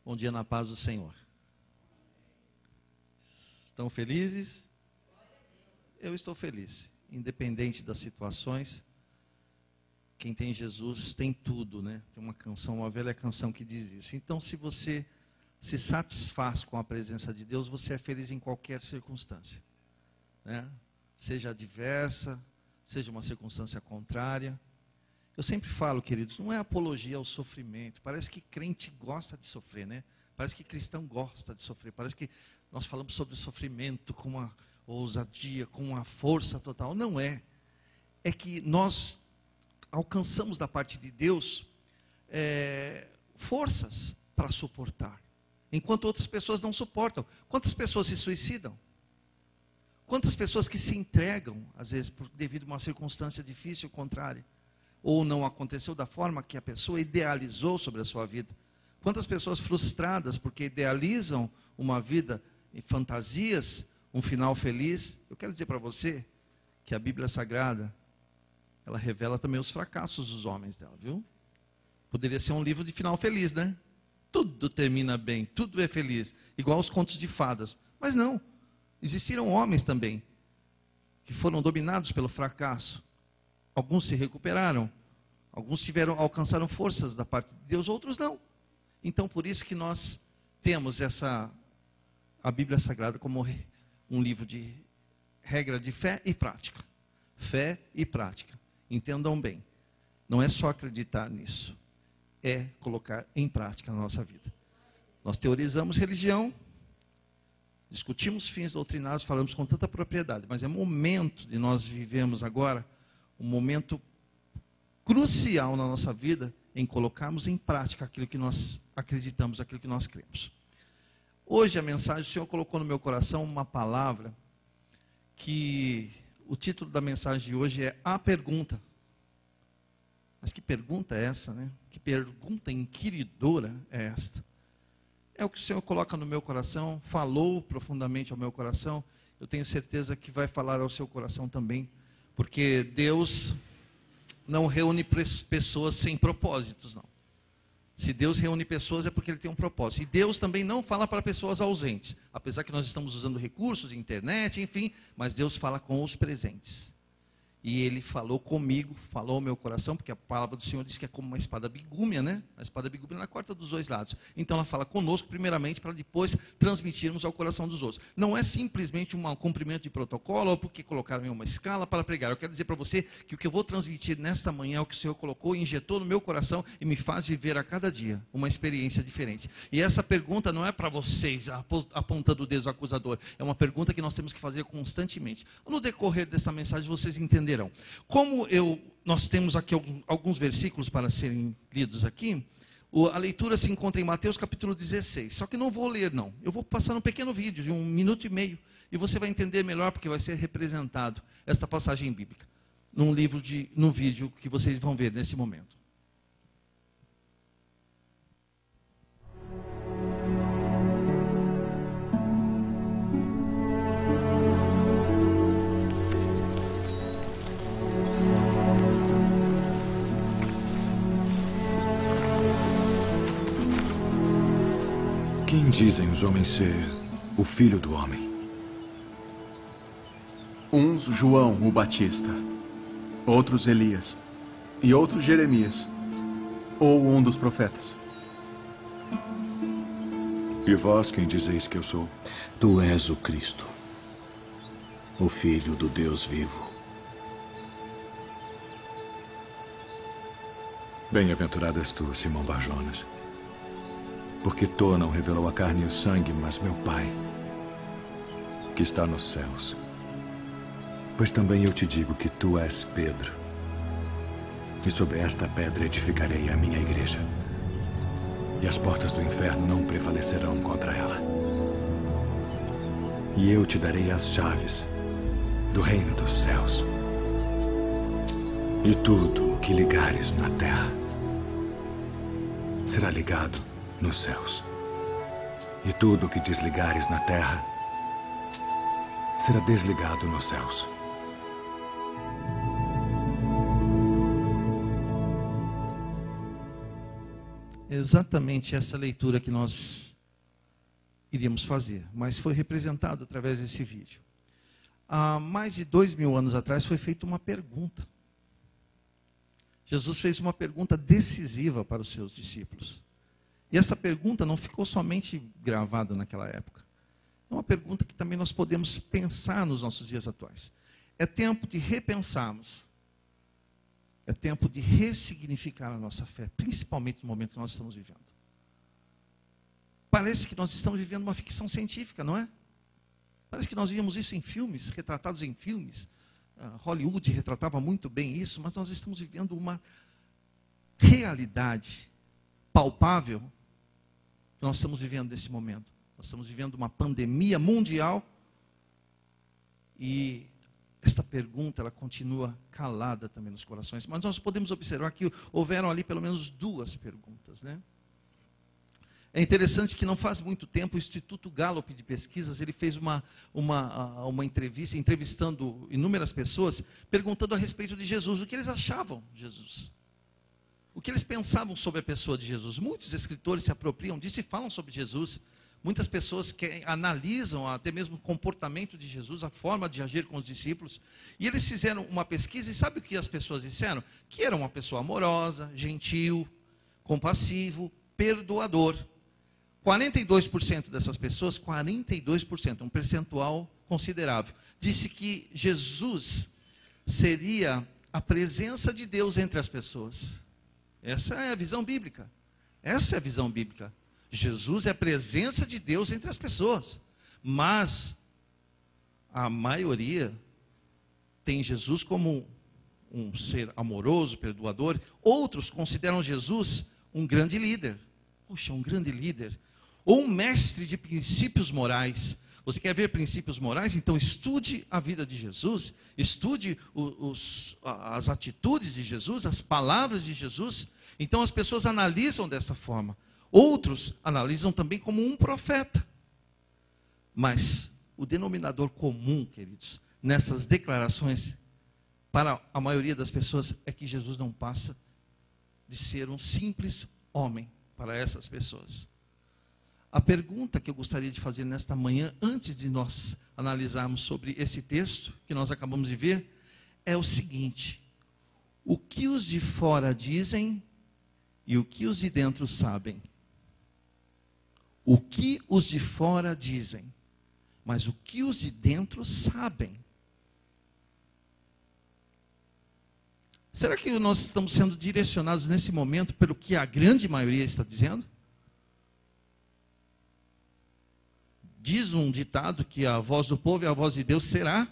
Bom dia na paz do Senhor. Estão felizes? Eu estou feliz, independente das situações. Quem tem Jesus tem tudo, né? Tem uma canção, uma velha canção que diz isso. Então, se você se satisfaz com a presença de Deus, você é feliz em qualquer circunstância, né? Seja adversa, seja uma circunstância contrária. Eu sempre falo, queridos, não é apologia ao sofrimento. Parece que crente gosta de sofrer, né? Parece que cristão gosta de sofrer. Parece que nós falamos sobre o sofrimento com uma ousadia, com uma força total. Não é. É que nós alcançamos da parte de Deus forças para suportar, enquanto outras pessoas não suportam. Quantas pessoas se suicidam? Quantas pessoas que se entregam, às vezes, devido a uma circunstância difícil, contrária, ou não aconteceu da forma que a pessoa idealizou sobre a sua vida? Quantas pessoas frustradas porque idealizam uma vida em fantasias, um final feliz? Eu quero dizer para você que a Bíblia Sagrada, ela revela também os fracassos dos homens dela, viu? Poderia ser um livro de final feliz, né? Tudo termina bem, tudo é feliz, igual os contos de fadas. Mas não, existiram homens também que foram dominados pelo fracasso. Alguns se recuperaram, alguns alcançaram forças da parte de Deus, outros não. Então, por isso que nós temos a Bíblia Sagrada como um livro de regra de fé e prática. Fé e prática. Entendam bem, não é só acreditar nisso, é colocar em prática na nossa vida. Nós teorizamos religião, discutimos fins doutrinários, falamos com tanta propriedade, mas é momento de nós vivemos agora um momento crucial na nossa vida em colocarmos em prática aquilo que nós acreditamos, aquilo que nós cremos. Hoje a mensagem, o Senhor colocou no meu coração uma palavra que o título da mensagem de hoje é A Pergunta. Mas que pergunta é essa, né? Que pergunta inquiridora é esta? É o que o Senhor coloca no meu coração, falou profundamente ao meu coração. Eu tenho certeza que vai falar ao seu coração também, porque Deus não reúne pessoas sem propósitos, não. Se Deus reúne pessoas é porque Ele tem um propósito. E Deus também não fala para pessoas ausentes. Apesar que nós estamos usando recursos, internet, enfim. Mas Deus fala com os presentes. E Ele falou comigo, falou ao meu coração, porque a palavra do Senhor diz que é como uma espada bigúmia, né? A espada bigúmia ela corta dos dois lados. Então ela fala conosco primeiramente para depois transmitirmos ao coração dos outros. Não é simplesmente um cumprimento de protocolo ou porque colocaram em uma escala para pregar. Eu quero dizer para você que o que eu vou transmitir nesta manhã é o que o Senhor colocou e injetou no meu coração e me faz viver a cada dia uma experiência diferente. E essa pergunta não é para vocês, apontando o dedo acusador. É uma pergunta que nós temos que fazer constantemente. No decorrer desta mensagem vocês entenderão. Como nós temos aqui alguns versículos para serem lidos aqui, a leitura se encontra em Mateus capítulo 16. Só que não vou ler, não. Eu vou passar um pequeno vídeo de 1 minuto e meio. E você vai entender melhor, porque vai ser representado esta passagem bíblica num vídeo que vocês vão ver nesse momento. Quem dizem os homens ser o Filho do Homem? Uns João o Batista, outros Elias, e outros Jeremias, ou um dos profetas. E vós quem dizeis que eu sou? Tu és o Cristo, o Filho do Deus vivo. Bem-aventurado és tu, Simão Bar-Jonas, porque tu não revelou a carne e o sangue, mas meu Pai, que está nos céus. Pois também eu te digo que tu és Pedro, e sobre esta pedra edificarei a minha igreja, e as portas do inferno não prevalecerão contra ela. E eu te darei as chaves do reino dos céus. E tudo o que ligares na terra será ligado nos céus. E tudo o que desligares na terra será desligado nos céus. exatamente essa leitura que nós iríamos fazer, mas foi representado através desse vídeo. Há mais de 2000 anos atrás foi feita uma pergunta. Jesus fez uma pergunta decisiva para os seus discípulos. E essa pergunta não ficou somente gravada naquela época. É uma pergunta que também nós podemos pensar nos nossos dias atuais. É tempo de repensarmos. É tempo de ressignificar a nossa fé, principalmente no momento que nós estamos vivendo. Parece que nós estamos vivendo uma ficção científica, não é? Parece que nós víamos isso em filmes, retratados em filmes. Hollywood retratava muito bem isso, mas nós estamos vivendo uma realidade palpável que nós estamos vivendo nesse momento. Nós estamos vivendo uma pandemia mundial e esta pergunta ela continua calada também nos corações. Mas nós podemos observar que houveram ali pelo menos duas perguntas, né? É interessante que não faz muito tempo o Instituto Gallup de Pesquisas, ele fez uma entrevista, entrevistando inúmeras pessoas, perguntando a respeito de Jesus, o que eles achavam de Jesus. O que eles pensavam sobre a pessoa de Jesus. Muitos escritores se apropriam disso e falam sobre Jesus. Muitas pessoas que analisam até mesmo o comportamento de Jesus, a forma de agir com os discípulos. E eles fizeram uma pesquisa e sabe o que as pessoas disseram? Que era uma pessoa amorosa, gentil, compassivo, perdoador. 42% dessas pessoas, 42%, um percentual considerável, disse que Jesus seria a presença de Deus entre as pessoas. Essa é a visão bíblica. Essa é a visão bíblica. Jesus é a presença de Deus entre as pessoas. Mas a maioria tem Jesus como um ser amoroso, perdoador. Outros consideram Jesus um grande líder. Puxa, um grande líder. Ou um mestre de princípios morais. Você quer ver princípios morais? Então estude a vida de Jesus, estude as atitudes de Jesus, as palavras de Jesus. Então as pessoas analisam dessa forma. Outros analisam também como um profeta. Mas o denominador comum, queridos, nessas declarações, para a maioria das pessoas, é que Jesus não passa de ser um simples homem para essas pessoas. A pergunta que eu gostaria de fazer nesta manhã, antes de nós analisarmos sobre esse texto que nós acabamos de ver, é o seguinte: o que os de fora dizem e o que os de dentro sabem? O que os de fora dizem, mas o que os de dentro sabem? Será que nós estamos sendo direcionados nesse momento pelo que a grande maioria está dizendo? Diz um ditado que a voz do povo e a voz de Deus será.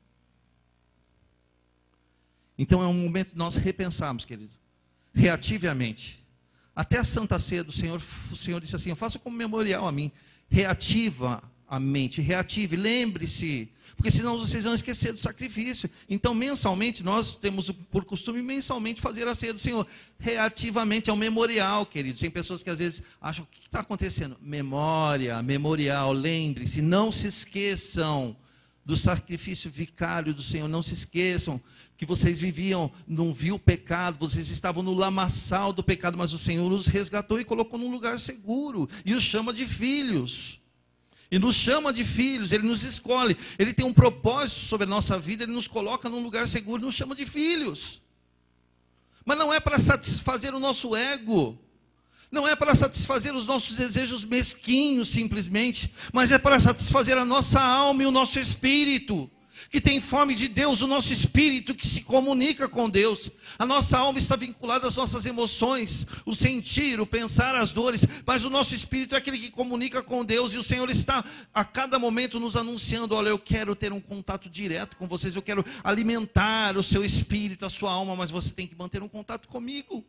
Então é um momento de nós repensarmos, querido, reativamente. Até a Santa Ceia do Senhor, o Senhor disse assim: faça como memorial a mim. Reativa a mente, reative, lembre-se, porque senão vocês vão esquecer do sacrifício. Então mensalmente, nós temos por costume mensalmente fazer a Ceia do Senhor. Reativamente, é um memorial, queridos. Tem pessoas que às vezes acham: o que está acontecendo? Memória, memorial, lembre-se, não se esqueçam do sacrifício vicário do Senhor, não se esqueçam que vocês viviam num vil pecado, vocês estavam no lamaçal do pecado, mas o Senhor os resgatou e colocou num lugar seguro, e os chama de filhos. E nos chama de filhos, Ele nos escolhe, Ele tem um propósito sobre a nossa vida, Ele nos coloca num lugar seguro, nos chama de filhos. Mas não é para satisfazer o nosso ego, não é para satisfazer os nossos desejos mesquinhos simplesmente, mas é para satisfazer a nossa alma e o nosso espírito, que tem fome de Deus, o nosso espírito que se comunica com Deus. A nossa alma está vinculada às nossas emoções, o sentir, o pensar, as dores, mas o nosso espírito é aquele que comunica com Deus, e o Senhor está a cada momento nos anunciando: olha, eu quero ter um contato direto com vocês, eu quero alimentar o seu espírito, a sua alma, mas você tem que manter um contato comigo.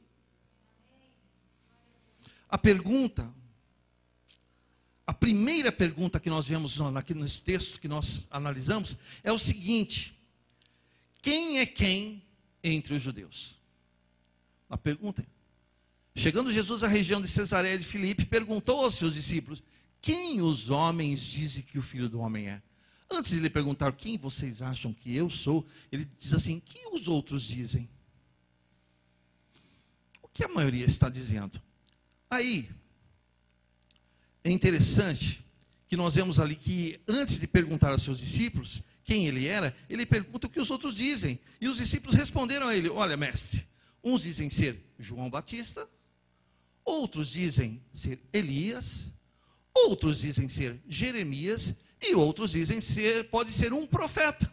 A primeira pergunta que nós vemos aqui nesse texto que nós analisamos é o seguinte: quem é quem entre os judeus? A pergunta é: chegando Jesus à região de Cesareia de Filipe, perguntou aos seus discípulos: quem os homens dizem que o Filho do Homem é? Antes de lhe perguntar quem vocês acham que eu sou, ele diz assim: quem os outros dizem? O que a maioria está dizendo? Aí, é interessante que nós vemos ali que, antes de perguntar aos seus discípulos quem ele era, ele pergunta o que os outros dizem. E os discípulos responderam a ele: olha, mestre, uns dizem ser João Batista, outros dizem ser Elias, outros dizem ser Jeremias, e outros dizem pode ser um profeta.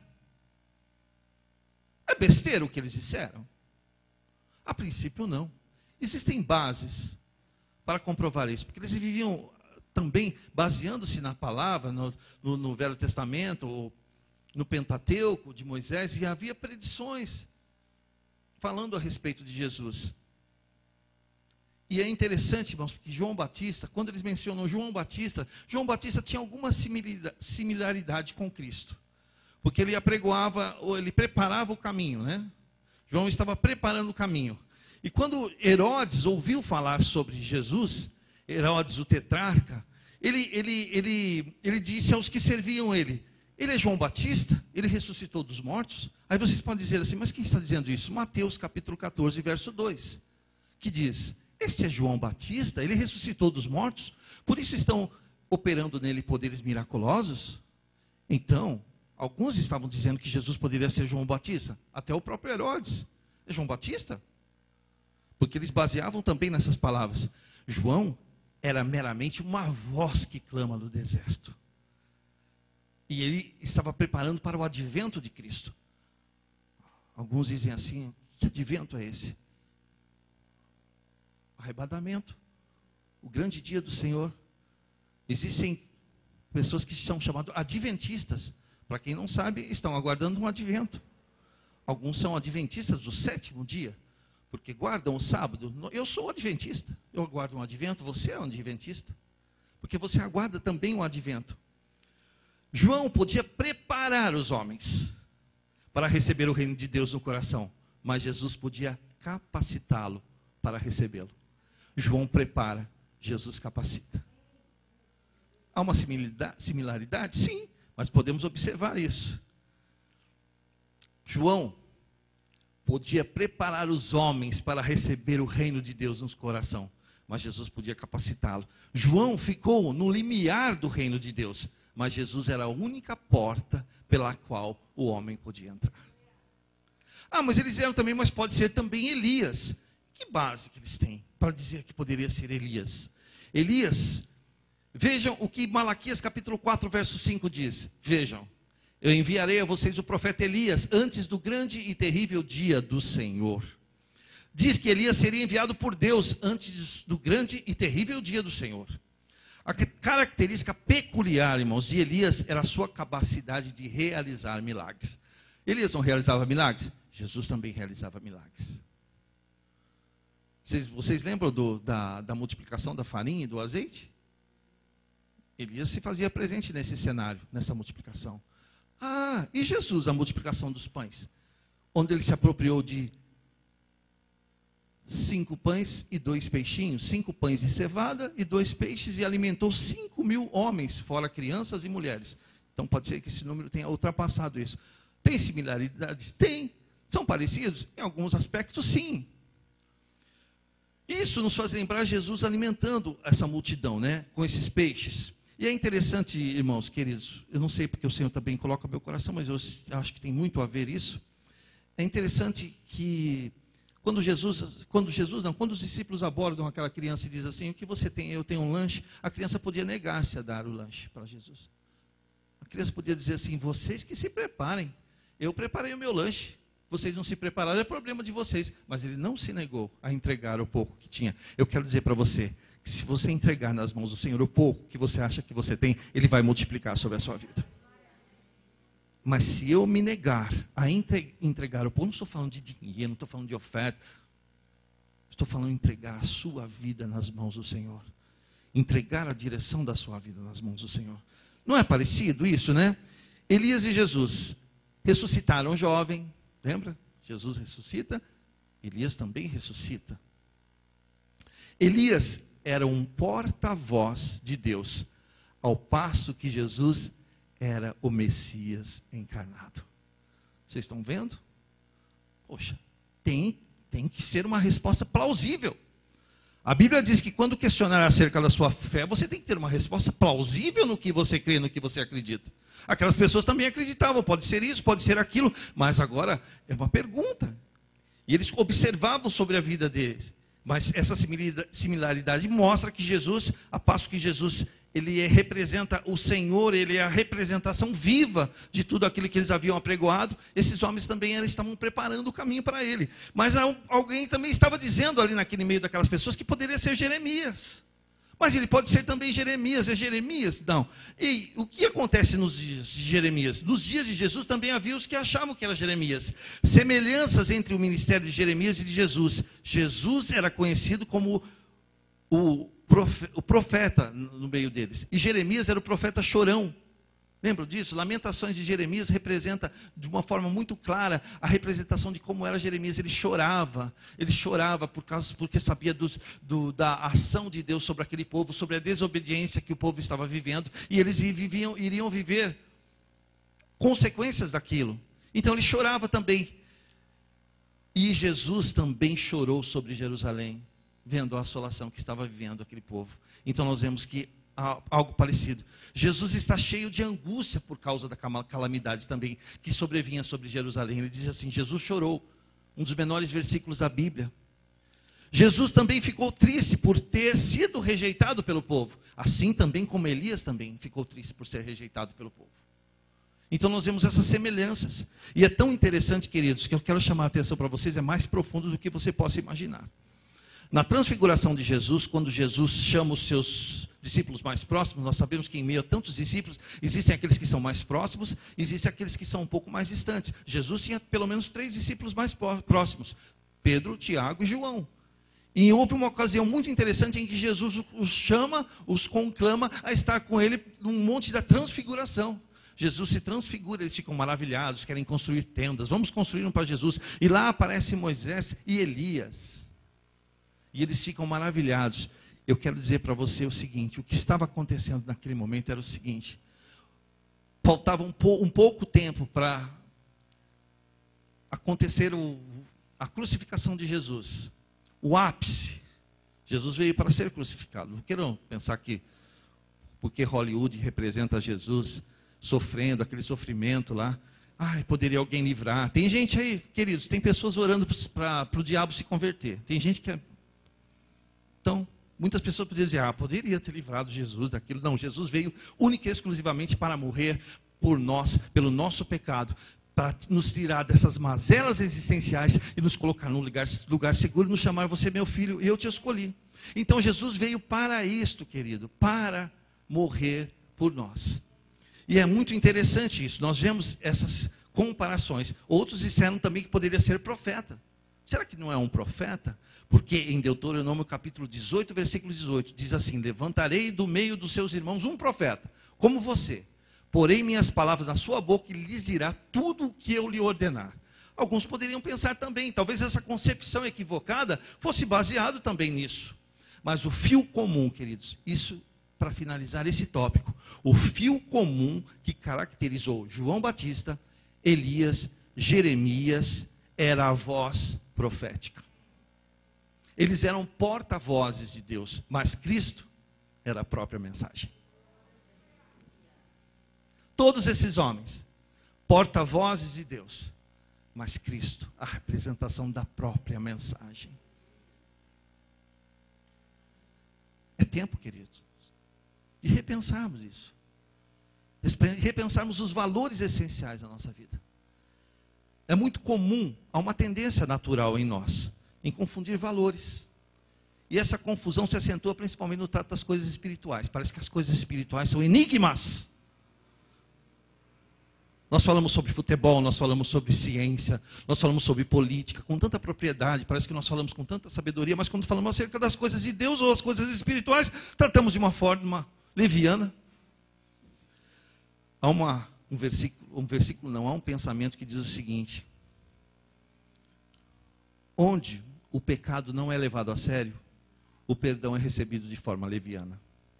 É besteira o que eles disseram? A princípio, não. Existem bases para comprovar isso, porque eles viviam também baseando-se na palavra, no Velho Testamento, ou no Pentateuco de Moisés, e havia predições falando a respeito de Jesus. E é interessante, irmãos, porque João Batista, quando eles mencionam João Batista tinha alguma similaridade com Cristo, porque ele apregoava, ou ele preparava o caminho, né? João estava preparando o caminho. E quando Herodes ouviu falar sobre Jesus, Herodes, o tetrarca, ele disse aos que serviam ele é João Batista? Ele ressuscitou dos mortos? Aí vocês podem dizer assim, mas quem está dizendo isso? Mateus capítulo 14, verso 2, que diz: este é João Batista, ele ressuscitou dos mortos, por isso estão operando nele poderes miraculosos? Então, alguns estavam dizendo que Jesus poderia ser João Batista, até o próprio Herodes. É João Batista? Porque eles baseavam também nessas palavras. João era meramente uma voz que clama no deserto. E ele estava preparando para o advento de Cristo. Alguns dizem assim: que advento é esse? Arrebatamento, o grande dia do Senhor. Existem pessoas que são chamadas adventistas. Para quem não sabe, estão aguardando um advento. Alguns são adventistas do 7º dia, porque guardam o sábado. Eu sou adventista, eu aguardo um advento. Você é um adventista, porque você aguarda também um advento. João podia preparar os homens para receber o reino de Deus no coração, mas Jesus podia capacitá-lo para recebê-lo. João prepara, Jesus capacita. Há uma similaridade? Sim, mas podemos observar isso. João podia preparar os homens para receber o reino de Deus no coração, mas Jesus podia capacitá-lo. João ficou no limiar do reino de Deus, mas Jesus era a única porta pela qual o homem podia entrar. Ah, mas eles disseram também, mas pode ser também Elias. Que base que eles têm para dizer que poderia ser Elias? Elias, vejam o que Malaquias capítulo 4, verso 5 diz. Vejam: eu enviarei a vocês o profeta Elias antes do grande e terrível dia do Senhor. Diz que Elias seria enviado por Deus antes do grande e terrível dia do Senhor. A característica peculiar, irmãos, de Elias era a sua capacidade de realizar milagres. Elias não realizava milagres? Jesus também realizava milagres. Vocês lembram da multiplicação da farinha e do azeite? Elias se fazia presente nesse cenário, nessa multiplicação. Ah, e Jesus, a multiplicação dos pães? Onde ele se apropriou de 5 pães e 2 peixinhos, 5 pães de cevada e 2 peixes, e alimentou 5.000 homens, fora crianças e mulheres. Então pode ser que esse número tenha ultrapassado isso. Tem similaridades? Tem. São parecidos? Em alguns aspectos, sim. Isso nos faz lembrar Jesus alimentando essa multidão, né, com esses peixes. E é interessante, irmãos queridos, eu não sei porque o Senhor também coloca no meu coração, mas eu acho que tem muito a ver isso. É interessante que quando os discípulos abordam aquela criança e dizem assim: o que você tem? Eu tenho um lanche. A criança podia negar-se a dar o lanche para Jesus. A criança podia dizer assim: vocês que se preparem, eu preparei o meu lanche. Vocês não se prepararam, é problema de vocês. Mas ele não se negou a entregar o pouco que tinha. Eu quero dizer para você que se você entregar nas mãos do Senhor o pouco que você acha que você tem, Ele vai multiplicar sobre a sua vida. Mas se eu me negar a entregar o pouco, não estou falando de dinheiro, não estou falando de oferta, estou falando de entregar a sua vida nas mãos do Senhor. Entregar a direção da sua vida nas mãos do Senhor. Não é parecido isso, né? Elias e Jesus ressuscitaram o jovem. Lembra? Jesus ressuscita, Elias também ressuscita. Elias era um porta-voz de Deus, ao passo que Jesus era o Messias encarnado. Vocês estão vendo? Poxa, tem que ser uma resposta plausível. A Bíblia diz que quando questionar acerca da sua fé, você tem que ter uma resposta plausível no que você crê, no que você acredita. Aquelas pessoas também acreditavam, pode ser isso, pode ser aquilo, mas agora é uma pergunta. E eles observavam sobre a vida deles. Mas essa similaridade mostra que Jesus, a passo que Jesus, representa o Senhor, ele é a representação viva de tudo aquilo que eles haviam apregoado. Esses homens também estavam preparando o caminho para ele. Mas alguém também estava dizendo ali naquele meio daquelas pessoas que poderia ser Jeremias. Mas ele pode ser também Jeremias. É Jeremias? Não. E o que acontece nos dias de Jeremias? Nos dias de Jesus também havia os que achavam que era Jeremias. Semelhanças entre o ministério de Jeremias e de Jesus. Jesus era conhecido como o profeta no meio deles. E Jeremias era o profeta chorão. Lembram disso? Lamentações de Jeremias representa de uma forma muito clara a representação de como era Jeremias. Ele chorava porque sabia da ação de Deus sobre aquele povo, sobre a desobediência que o povo estava vivendo, e eles iriam viver consequências daquilo. Então ele chorava também. E Jesus também chorou sobre Jerusalém, vendo a assolação que estava vivendo aquele povo. Então nós vemos que há algo parecido. Jesus está cheio de angústia por causa da calamidade também que sobrevinha sobre Jerusalém. Ele diz assim, Jesus chorou, um dos menores versículos da Bíblia. Jesus também ficou triste por ter sido rejeitado pelo povo, assim também como Elias também ficou triste por ser rejeitado pelo povo. Então nós vemos essas semelhanças. E é tão interessante, queridos, que eu quero chamar a atenção para vocês, é mais profundo do que você possa imaginar. Na transfiguração de Jesus, quando Jesus chama os seus discípulos mais próximos, nós sabemos que em meio a tantos discípulos, existem aqueles que são mais próximos, existem aqueles que são um pouco mais distantes. Jesus tinha pelo menos 3 discípulos mais próximos, Pedro, Tiago e João. E houve uma ocasião muito interessante em que Jesus os chama, os conclama a estar com ele num monte da transfiguração. Jesus se transfigura, eles ficam maravilhados, querem construir tendas, vamos construir um para Jesus. E lá aparecem Moisés e Elias. E eles ficam maravilhados. Eu quero dizer para você o seguinte, o que estava acontecendo naquele momento era o seguinte, faltava um pouco tempo para acontecer a crucificação de Jesus, o ápice. Jesus veio para ser crucificado. Não queiram pensar que, porque Hollywood representa Jesus sofrendo, aquele sofrimento lá, poderia alguém livrar. Tem gente aí, queridos, tem pessoas orando para o diabo se converter. Tem gente que Então, muitas pessoas poderiam dizer, poderia ter livrado Jesus daquilo. Não, Jesus veio única e exclusivamente para morrer por nós, pelo nosso pecado, para nos tirar dessas mazelas existenciais e nos colocar num lugar seguro, nos chamar, você é meu filho, e eu te escolhi. Então, Jesus veio para isto, querido, para morrer por nós. E é muito interessante isso, nós vemos essas comparações. Outros disseram também que poderia ser profeta. Será que não é um profeta? Porque em Deuteronômio capítulo 18, versículo 18, diz assim, levantarei do meio dos seus irmãos um profeta, como você, porei minhas palavras na sua boca e lhes dirá tudo o que eu lhe ordenar. Alguns poderiam pensar também, talvez essa concepção equivocada fosse baseado também nisso. Mas o fio comum, queridos, isso para finalizar esse tópico, o fio comum que caracterizou João Batista, Elias, Jeremias, era a voz profética. Eles eram porta-vozes de Deus, mas Cristo era a própria mensagem. Todos esses homens, porta-vozes de Deus, mas Cristo, a representação da própria mensagem. É tempo, queridos, de repensarmos isso. Repensarmos os valores essenciais da nossa vida. É muito comum, há uma tendência natural em nós, em confundir valores. E essa confusão se acentua principalmente no trato das coisas espirituais. Parece que as coisas espirituais são enigmas. Nós falamos sobre futebol, nós falamos sobre ciência, nós falamos sobre política, com tanta propriedade, parece que nós falamos com tanta sabedoria, mas quando falamos acerca das coisas de Deus ou as coisas espirituais, tratamos de uma forma leviana. Há um pensamento que diz o seguinte: onde o pecado não é levado a sério, o perdão é recebido de forma leviana.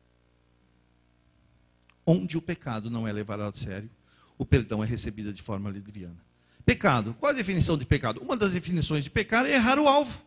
Onde o pecado não é levado a sério, o perdão é recebido de forma leviana. Pecado, qual a definição de pecado? Uma das definições de pecado é errar o alvo.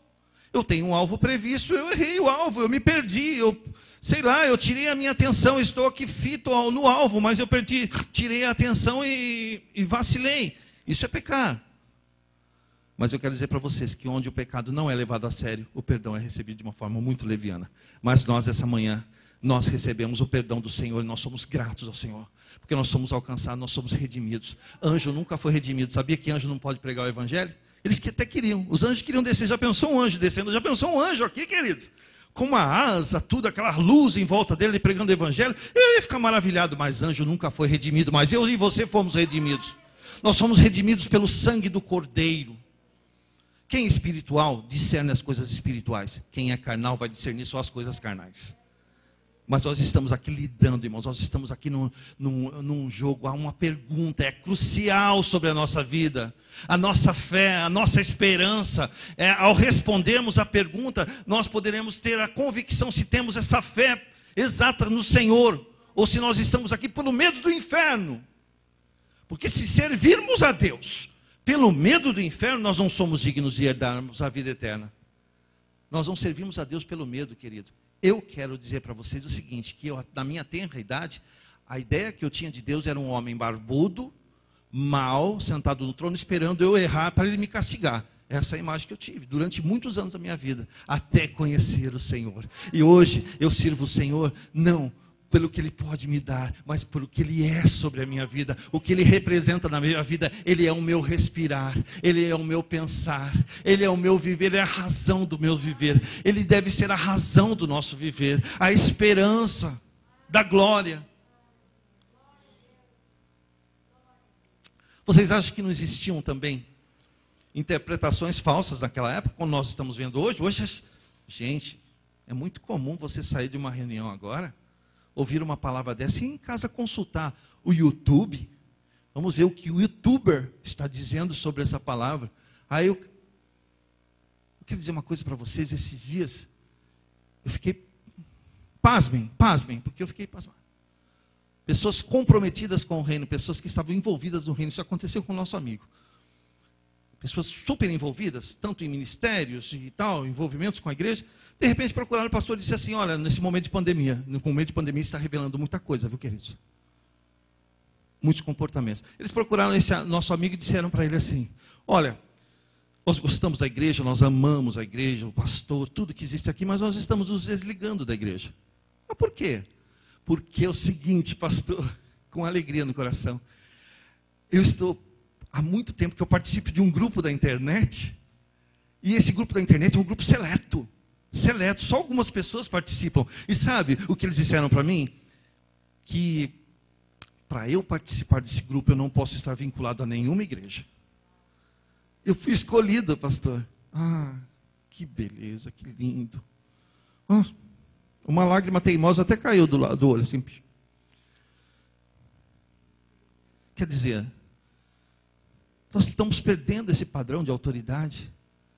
Eu tenho um alvo previsto, eu errei o alvo, eu me perdi, sei lá, eu tirei a minha atenção, estou aqui fito no alvo, mas eu tirei a atenção e vacilei. Isso é pecar. Mas eu quero dizer para vocês que onde o pecado não é levado a sério, o perdão é recebido de uma forma muito leviana. Mas nós, essa manhã, nós recebemos o perdão do Senhor e nós somos gratos ao Senhor. Porque nós somos alcançados, nós somos redimidos. Anjo nunca foi redimido. Sabia que anjo não pode pregar o evangelho? Eles que até queriam. Os anjos queriam descer. Já pensou um anjo descendo? Já pensou um anjo aqui, queridos? Com uma asa, tudo, aquela luz em volta dele, pregando o evangelho. Eu ia ficar maravilhado, mas anjo nunca foi redimido. Mas eu e você fomos redimidos. Nós somos redimidos pelo sangue do Cordeiro. Quem é espiritual, discerne as coisas espirituais. Quem é carnal, vai discernir só as coisas carnais. Mas nós estamos aqui lidando, irmãos, nós estamos aqui num jogo, há uma pergunta, é crucial sobre a nossa vida, a nossa fé, a nossa esperança. Ao respondermos a pergunta, nós poderemos ter a convicção se temos essa fé exata no Senhor, ou se nós estamos aqui pelo medo do inferno. Porque se servirmos a Deus pelo medo do inferno, nós não somos dignos de herdarmos a vida eterna. Nós não servimos a Deus pelo medo, querido. Eu quero dizer para vocês o seguinte, que eu, na minha tenra idade, a ideia que eu tinha de Deus era um homem barbudo, mau, sentado no trono, esperando eu errar para ele me castigar. Essa é a imagem que eu tive durante muitos anos da minha vida, até conhecer o Senhor. E hoje eu sirvo o Senhor, não pelo que Ele pode me dar, mas pelo que Ele é sobre a minha vida, o que Ele representa na minha vida. Ele é o meu respirar, Ele é o meu pensar, Ele é o meu viver, Ele é a razão do meu viver, Ele deve ser a razão do nosso viver, a esperança da glória. Vocês acham que não existiam também interpretações falsas naquela época, como nós estamos vendo hoje? Hoje, gente, é muito comum você sair de uma reunião agora, ouvir uma palavra dessa e em casa consultar o YouTube. Vamos ver o que o YouTuber está dizendo sobre essa palavra. Aí eu quero dizer uma coisa para vocês. Esses dias eu fiquei, pasmem, porque eu fiquei pasmado. Pessoas comprometidas com o reino, pessoas que estavam envolvidas no reino. Isso aconteceu com o nosso amigo. Pessoas super envolvidas, tanto em ministérios e tal, envolvimentos com a igreja. De repente procuraram o pastor e disse assim: olha, nesse momento de pandemia, no momento de pandemia está revelando muita coisa, viu, queridos? Muitos comportamentos. Eles procuraram esse nosso amigo e disseram para ele assim: olha, nós gostamos da igreja, nós amamos a igreja, o pastor, tudo que existe aqui, mas nós estamos nos desligando da igreja. Ah, por quê? Porque é o seguinte, pastor, com alegria no coração, eu estou há muito tempo que eu participo de um grupo da internet, e esse grupo da internet é um grupo seleto, só algumas pessoas participam. E sabe o que eles disseram para mim? Que para eu participar desse grupo eu não posso estar vinculado a nenhuma igreja. Eu fui escolhido, pastor. Ah, que beleza, que lindo. Ah, uma lágrima teimosa até caiu do olho, assim. Quer dizer, nós estamos perdendo esse padrão de autoridade.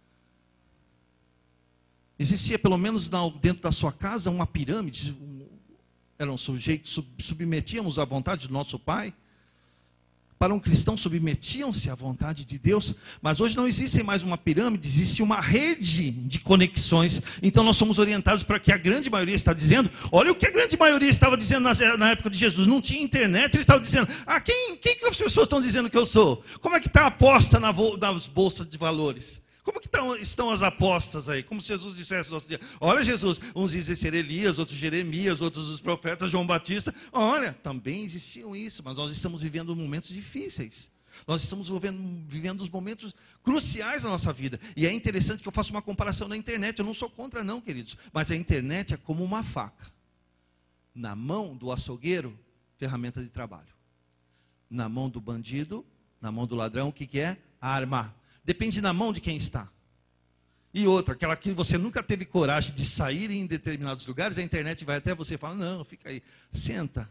Existia, pelo menos dentro da sua casa, uma pirâmide. Eram sujeitos, submetíamos à vontade do nosso Pai. Para um cristão, submetiam-se à vontade de Deus. Mas hoje não existe mais uma pirâmide, existe uma rede de conexões. Então nós somos orientados para que a grande maioria está dizendo. Olha o que a grande maioria estava dizendo na época de Jesus. Não tinha internet, eles estavam dizendo: ah, quem que as pessoas estão dizendo que eu sou? Como é que está a aposta nas bolsas de valores? Como que estão as apostas aí? Como se Jesus dissesse no nosso dia: olha, Jesus, uns dizem ser Elias, outros Jeremias, outros os profetas, João Batista. Olha, também existiam isso, mas nós estamos vivendo momentos difíceis. Nós estamos vivendo os momentos cruciais da nossa vida. E é interessante que eu faça uma comparação na internet. Eu não sou contra não, queridos. Mas a internet é como uma faca. Na mão do açougueiro, ferramenta de trabalho. Na mão do bandido, na mão do ladrão, o que é? Arma. Depende na mão de quem está. E outra, aquela que você nunca teve coragem de sair em determinados lugares, a internet vai até você e fala: não, fica aí, senta,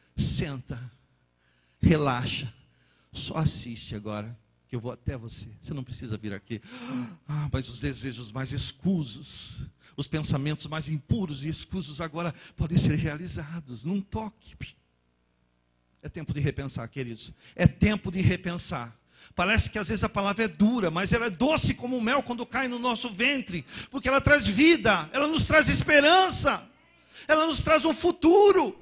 relaxa, só assiste agora, que eu vou até você. Você não precisa vir aqui. Ah, mas os desejos mais escusos, os pensamentos mais impuros e escusos agora podem ser realizados num toque. É tempo de repensar, queridos. É tempo de repensar. Parece que às vezes a palavra é dura, mas ela é doce como o mel quando cai no nosso ventre, porque ela traz vida, ela nos traz esperança, ela nos traz um futuro.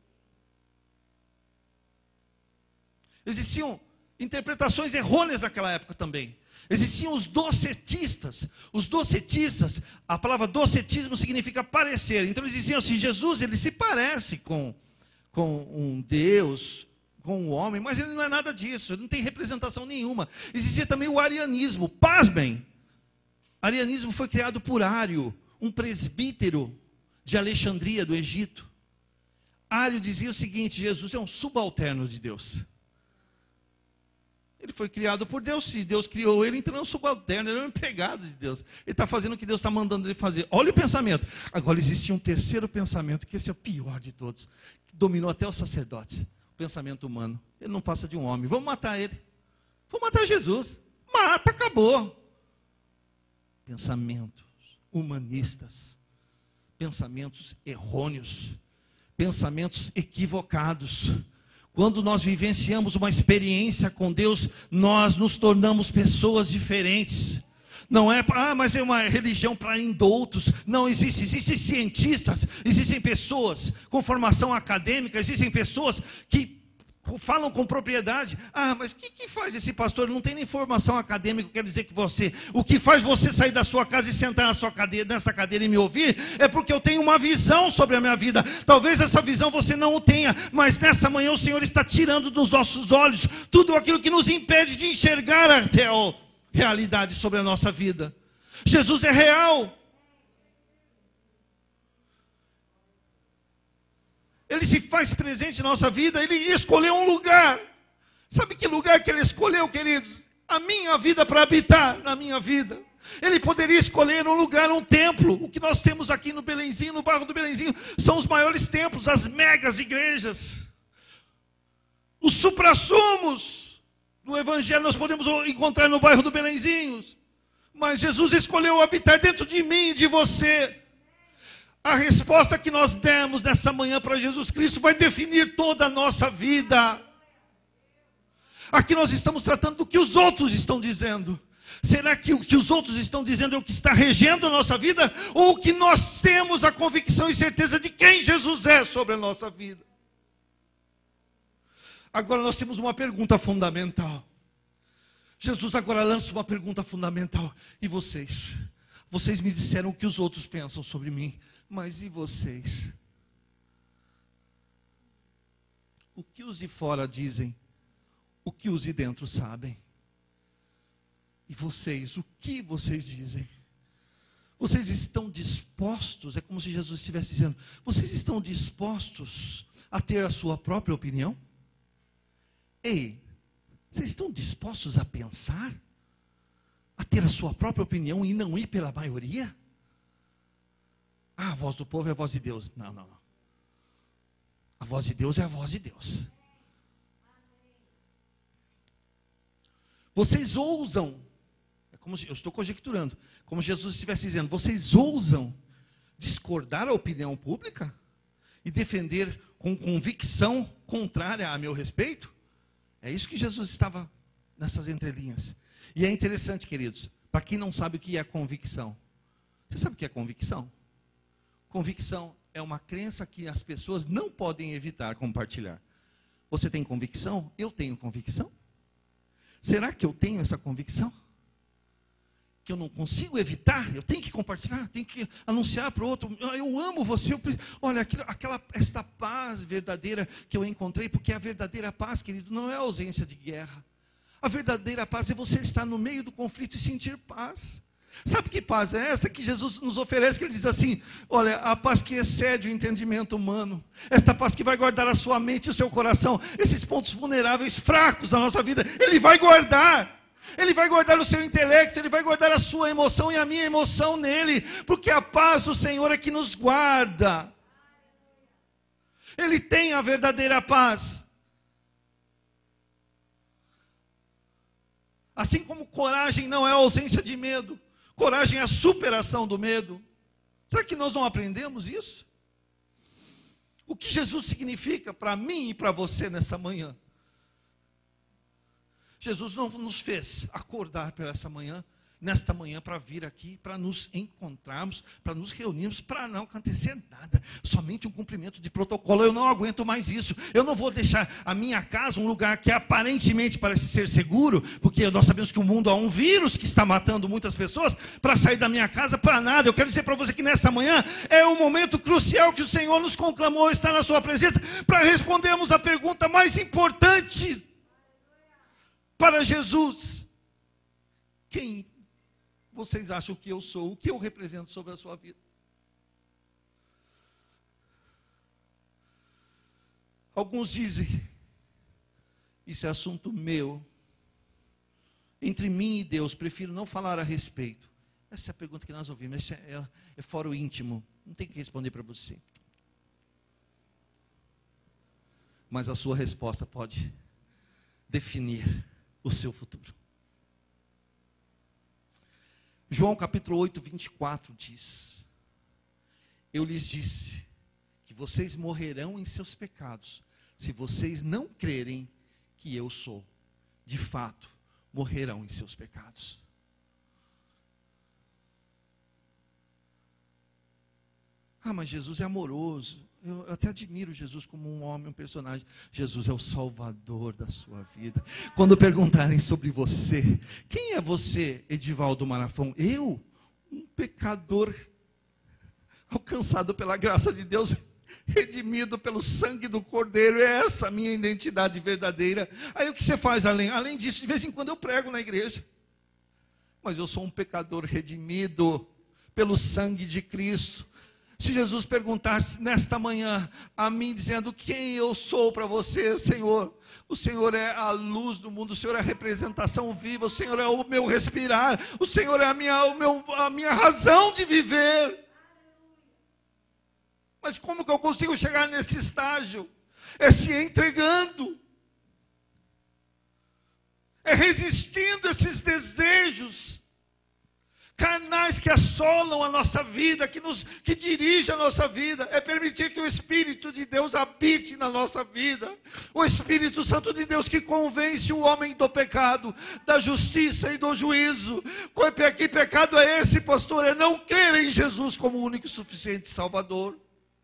Existiam interpretações errôneas naquela época também. Existiam os docetistas. Os docetistas, a palavra docetismo significa parecer. Então eles diziam assim, Jesus, ele se parece com um Deus, com um homem, mas ele não é nada disso, ele não tem representação nenhuma. Existia também o arianismo. Pasmem, arianismo foi criado por Ário, um presbítero de Alexandria, do Egito. Ário dizia o seguinte, Jesus é um subalterno de Deus. Ele foi criado por Deus, se Deus criou ele, então ele é um subalterno, ele é um empregado de Deus. Ele está fazendo o que Deus está mandando ele fazer. Olha o pensamento. Agora existe um terceiro pensamento, que esse é o pior de todos, que dominou até os sacerdotes. O pensamento humano. Ele não passa de um homem. Vamos matar ele. Vamos matar Jesus. Mata, acabou. Pensamentos humanistas. Pensamentos errôneos. Pensamentos equivocados. Quando nós vivenciamos uma experiência com Deus, nós nos tornamos pessoas diferentes. Não é, mas é uma religião para indoutos. Não existe. Existem cientistas, existem pessoas com formação acadêmica, existem pessoas que falam com propriedade. Mas o que faz esse pastor? Não tem nem formação acadêmica, quer dizer que você. O que faz você sair da sua casa e sentar nessa cadeira e me ouvir, é porque eu tenho uma visão sobre a minha vida. Talvez essa visão você não o tenha, mas nessa manhã o Senhor está tirando dos nossos olhos tudo aquilo que nos impede de enxergar a realidade sobre a nossa vida. Jesus é real. Ele se faz presente na nossa vida. Ele escolheu um lugar. Sabe que lugar que ele escolheu, queridos? A minha vida, para habitar na minha vida. Ele poderia escolher um lugar, um templo. O que nós temos aqui no Belenzinho, no bairro do Belenzinho, são os maiores templos, as megas igrejas. Os suprassumos do Evangelho nós podemos encontrar no bairro do Belenzinho. Mas Jesus escolheu habitar dentro de mim e de você. A resposta que nós demos nessa manhã para Jesus Cristo vai definir toda a nossa vida. Aqui nós estamos tratando do que os outros estão dizendo. Será que o que os outros estão dizendo é o que está regendo a nossa vida? Ou o que nós temos a convicção e certeza de quem Jesus é sobre a nossa vida? Agora nós temos uma pergunta fundamental. Jesus agora lança uma pergunta fundamental. E vocês? Vocês me disseram o que os outros pensam sobre mim. Mas e vocês? O que os de fora dizem? O que os de dentro sabem? E vocês, o que vocês dizem? Vocês estão dispostos? É como se Jesus estivesse dizendo, vocês estão dispostos a ter a sua própria opinião? Ei, vocês estão dispostos a pensar? A ter a sua própria opinião e não ir pela maioria? A voz do povo é a voz de Deus. Não. A voz de Deus é a voz de Deus. Vocês ousam, é como eu estou conjecturando, como Jesus estivesse dizendo, vocês ousam discordar a opinião pública e defender com convicção contrária a meu respeito? É isso que Jesus estava nessas entrelinhas. E é interessante, queridos, para quem não sabe o que é convicção. Você sabe o que é convicção? Convicção é uma crença que as pessoas não podem evitar compartilhar. Você tem convicção? Eu tenho convicção? Será que eu tenho essa convicção? Que eu não consigo evitar? Eu tenho que compartilhar, tenho que anunciar para o outro. Eu amo você. Olha, esta paz verdadeira que eu encontrei, porque a verdadeira paz, querido, não é a ausência de guerra. A verdadeira paz é você estar no meio do conflito e sentir paz. Sabe que paz é essa que Jesus nos oferece? Que ele diz assim, olha, a paz que excede o entendimento humano, esta paz que vai guardar a sua mente e o seu coração, esses pontos vulneráveis, fracos da nossa vida, ele vai guardar. Ele vai guardar o seu intelecto, ele vai guardar a sua emoção e a minha emoção nele, porque a paz do Senhor é que nos guarda. Ele tem a verdadeira paz. Assim como coragem não é a ausência de medo, coragem é a superação do medo. Será que nós não aprendemos isso? O que Jesus significa para mim e para você nessa manhã? Jesus não nos fez acordar para essa manhã, nesta manhã, para vir aqui, para nos encontrarmos, para nos reunirmos, para não acontecer nada, somente um cumprimento de protocolo. Eu não aguento mais isso. Eu não vou deixar a minha casa um lugar que aparentemente parece ser seguro, porque nós sabemos que o mundo há um vírus que está matando muitas pessoas, para sair da minha casa para nada. Eu quero dizer para você que nesta manhã é um momento crucial que o Senhor nos conclamou, está na sua presença, para respondermos a pergunta mais importante para Jesus: quem vocês acham que eu sou? O que eu represento sobre a sua vida? Alguns dizem: isso é assunto meu, entre mim e Deus, prefiro não falar a respeito. Essa é a pergunta que nós ouvimos. Isso é fora o íntimo, não tem que responder para você. Mas a sua resposta pode definir o seu futuro. João capítulo 8, 24 diz: eu lhes disse que vocês morrerão em seus pecados, se vocês não crerem que eu sou. De fato, morrerão em seus pecados. Ah, mas Jesus é amoroso. Eu até admiro Jesus como um homem, um personagem. Jesus é o Salvador da sua vida. Quando perguntarem sobre você: quem é você, Edivaldo Marafão? Eu, um pecador alcançado pela graça de Deus, redimido pelo sangue do Cordeiro. É essa a minha identidade verdadeira. Aí o que você faz além disso? De vez em quando eu prego na igreja. Mas eu sou um pecador redimido pelo sangue de Cristo. Se Jesus perguntasse nesta manhã a mim, dizendo: quem eu sou para você, Senhor? O Senhor é a luz do mundo, o Senhor é a representação viva, o Senhor é o meu respirar, o Senhor é a minha razão de viver. Mas como que eu consigo chegar nesse estágio? É se entregando, é resistindo a esses desejos carnais que assolam a nossa vida, que dirigem a nossa vida. É permitir que o Espírito de Deus habite na nossa vida. O Espírito Santo de Deus que convence o homem do pecado, da justiça e do juízo. Que pecado é esse, pastor? É não crer em Jesus como o único e suficiente Salvador.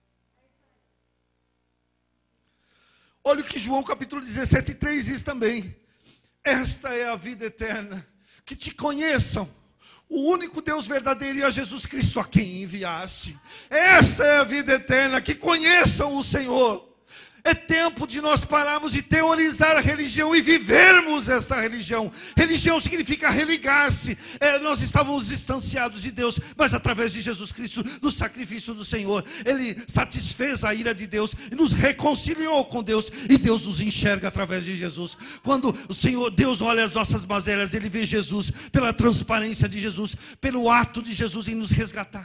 Olha o que João capítulo 17, 3 diz também: esta é a vida eterna, que te conheçam, o único Deus verdadeiro, e a Jesus Cristo a quem enviaste. Essa é a vida eterna, que conheçam o Senhor. É tempo de nós pararmos de teorizar a religião e vivermos esta religião. Religião significa religar-se. Nós estávamos distanciados de Deus, mas através de Jesus Cristo, no sacrifício do Senhor, Ele satisfez a ira de Deus e nos reconciliou com Deus. E Deus nos enxerga através de Jesus. Quando o Senhor, Deus olha as nossas mazelas, Ele vê Jesus, pela transparência de Jesus, pelo ato de Jesus em nos resgatar.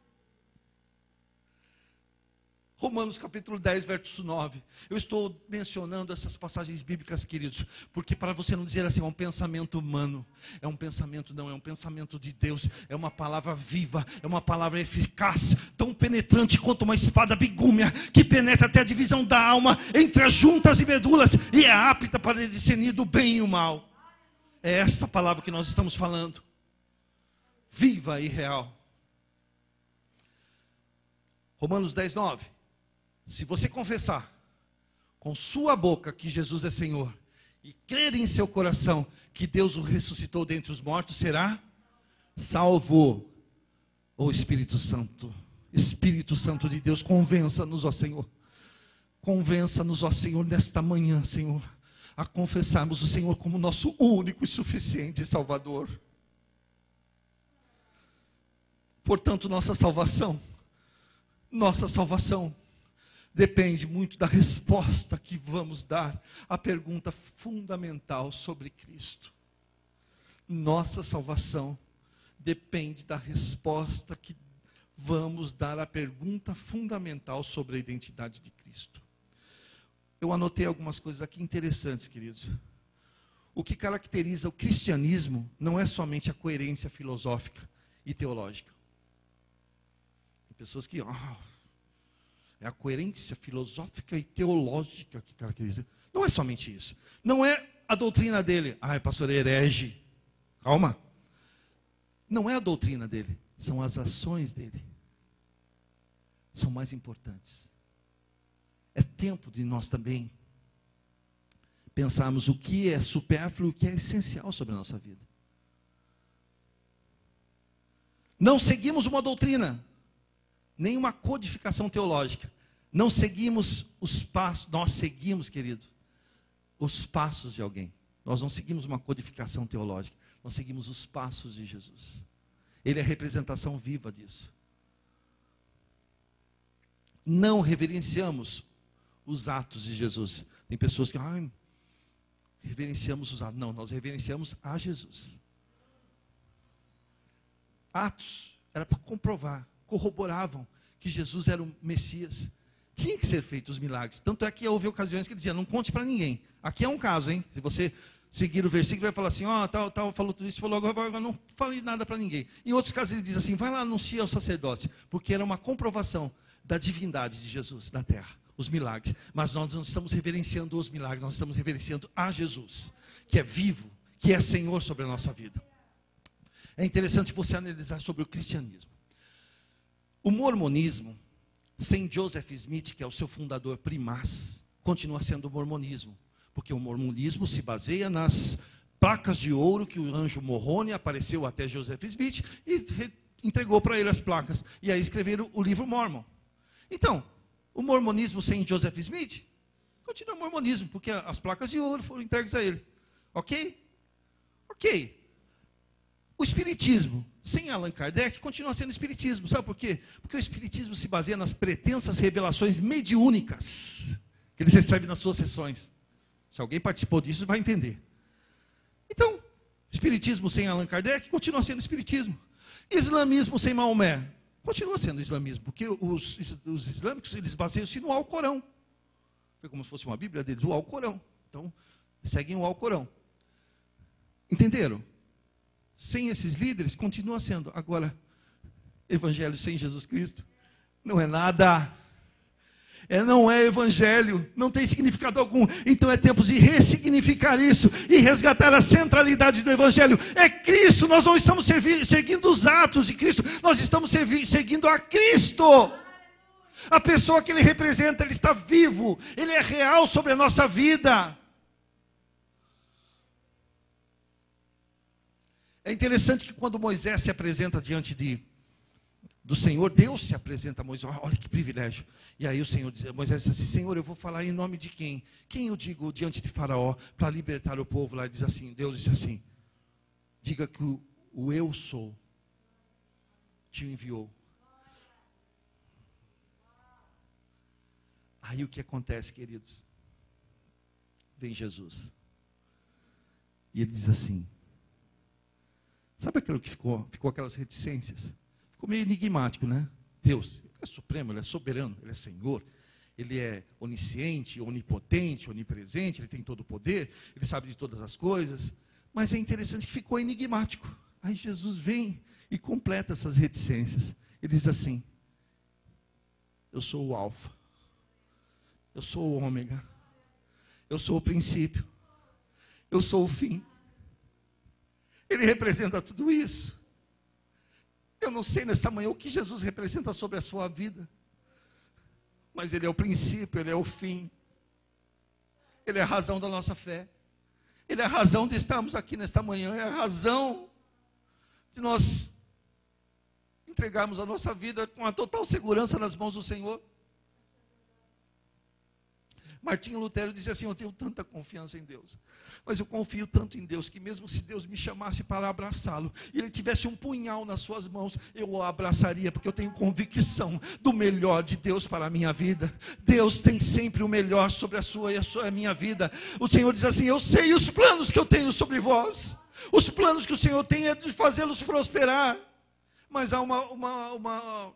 Romanos capítulo 10, verso 9. Eu estou mencionando essas passagens bíblicas, queridos, porque para você não dizer assim, é um pensamento humano. É um pensamento, não, é um pensamento de Deus. É uma palavra viva, é uma palavra eficaz, tão penetrante quanto uma espada bigúmia, que penetra até a divisão da alma, entre as juntas e medulas, e é apta para discernir do bem e o mal. É esta palavra que nós estamos falando. Viva e real. Romanos 10, 9. Se você confessar com sua boca que Jesus é Senhor e crer em seu coração que Deus o ressuscitou dentre os mortos, será salvo. Ó Espírito Santo de Deus, convença-nos, ó Senhor. Convença-nos, ó Senhor, nesta manhã, Senhor, a confessarmos o Senhor como nosso único e suficiente Salvador. Portanto, nossa salvação depende muito da resposta que vamos dar à pergunta fundamental sobre Cristo. Nossa salvação depende da resposta que vamos dar à pergunta fundamental sobre a identidade de Cristo. Eu anotei algumas coisas aqui interessantes, queridos. O que caracteriza o cristianismo não é somente a coerência filosófica e teológica. Tem pessoas que... é a coerência filosófica e teológica que caracteriza. Não é somente isso. Não é a doutrina dele. Ai, pastor, herege. Calma. Não é a doutrina dele, são as ações dele. São mais importantes. É tempo de nós também pensarmos o que é supérfluo e o que é essencial sobre a nossa vida. Não seguimos uma doutrina, nem uma codificação teológica. Não seguimos os passos, nós seguimos, querido, os passos de alguém. Nós não seguimos uma codificação teológica, nós seguimos os passos de Jesus. Ele é a representação viva disso. Não reverenciamos os atos de Jesus. Tem pessoas que reverenciamos os atos. Não, nós reverenciamos a Jesus. Atos era para comprovar, corroboravam que Jesus era o Messias. Tinha que ser feitos os milagres. Tanto é que houve ocasiões que ele dizia, não conte para ninguém. Aqui é um caso, hein? Se você seguir o versículo, vai falar assim, tal, falou tudo isso, falou, agora não falei nada para ninguém. Em outros casos ele diz assim, vai lá anunciar ao sacerdote, porque era uma comprovação da divindade de Jesus na terra, os milagres. Mas nós não estamos reverenciando os milagres, nós estamos reverenciando a Jesus, que é vivo, que é Senhor sobre a nossa vida. É interessante você analisar sobre o cristianismo. O mormonismo, sem Joseph Smith, que é o seu fundador primaz, continua sendo o mormonismo. Porque o mormonismo se baseia nas placas de ouro que o anjo Moroni apareceu até Joseph Smith e entregou para ele as placas. E aí escreveram o livro Mormon. Então, o mormonismo sem Joseph Smith continua mormonismo, porque as placas de ouro foram entregues a ele. Ok? Ok. O espiritismo sem Allan Kardec continua sendo espiritismo. Sabe por quê? Porque o espiritismo se baseia nas pretensas revelações mediúnicas que eles recebem nas suas sessões. Se alguém participou disso, vai entender. Então, espiritismo sem Allan Kardec continua sendo espiritismo. Islamismo sem Maomé continua sendo islamismo, porque os islâmicos, eles baseiam-se no Alcorão. É como se fosse uma Bíblia deles, o Alcorão. Então, seguem o Alcorão. Entenderam? Sem esses líderes, continua sendo. Agora, evangelho sem Jesus Cristo não é nada. Não é evangelho, não tem significado algum. Então é tempo de ressignificar isso e resgatar a centralidade do evangelho. É Cristo, nós não estamos seguindo os atos de Cristo, nós estamos seguindo a Cristo. A pessoa que ele representa, ele está vivo, ele é real sobre a nossa vida. É interessante que quando Moisés se apresenta diante do Senhor, Deus se apresenta a Moisés, olha que privilégio. E aí Moisés diz assim, Senhor, eu vou falar em nome de quem? Quem eu digo diante de Faraó para libertar o povo lá? Diz assim, Deus disse assim, diga que o eu sou te enviou. Aí o que acontece, queridos? Vem Jesus. E ele diz assim, sabe aquilo que ficou aquelas reticências? Ficou meio enigmático, né? Deus, ele é supremo, ele é soberano, ele é Senhor, ele é onisciente, onipotente, onipresente, ele tem todo o poder, ele sabe de todas as coisas. Mas é interessante que ficou enigmático. Aí Jesus vem e completa essas reticências. Ele diz assim, eu sou o alfa, eu sou o ômega, eu sou o princípio, eu sou o fim. Ele representa tudo isso. Eu não sei nesta manhã o que Jesus representa sobre a sua vida, mas Ele é o princípio, Ele é o fim, Ele é a razão da nossa fé, Ele é a razão de estarmos aqui nesta manhã, é a razão de nós entregarmos a nossa vida com a total segurança nas mãos do Senhor. Martinho Lutero disse assim, eu tenho tanta confiança em Deus, mas eu confio tanto em Deus, que mesmo se Deus me chamasse para abraçá-lo, e Ele tivesse um punhal nas suas mãos, eu o abraçaria, porque eu tenho convicção do melhor de Deus para a minha vida. Deus tem sempre o melhor sobre a sua e a minha vida. O Senhor diz assim, eu sei os planos que eu tenho sobre vós, os planos que o Senhor tem é de fazê-los prosperar. Mas há uma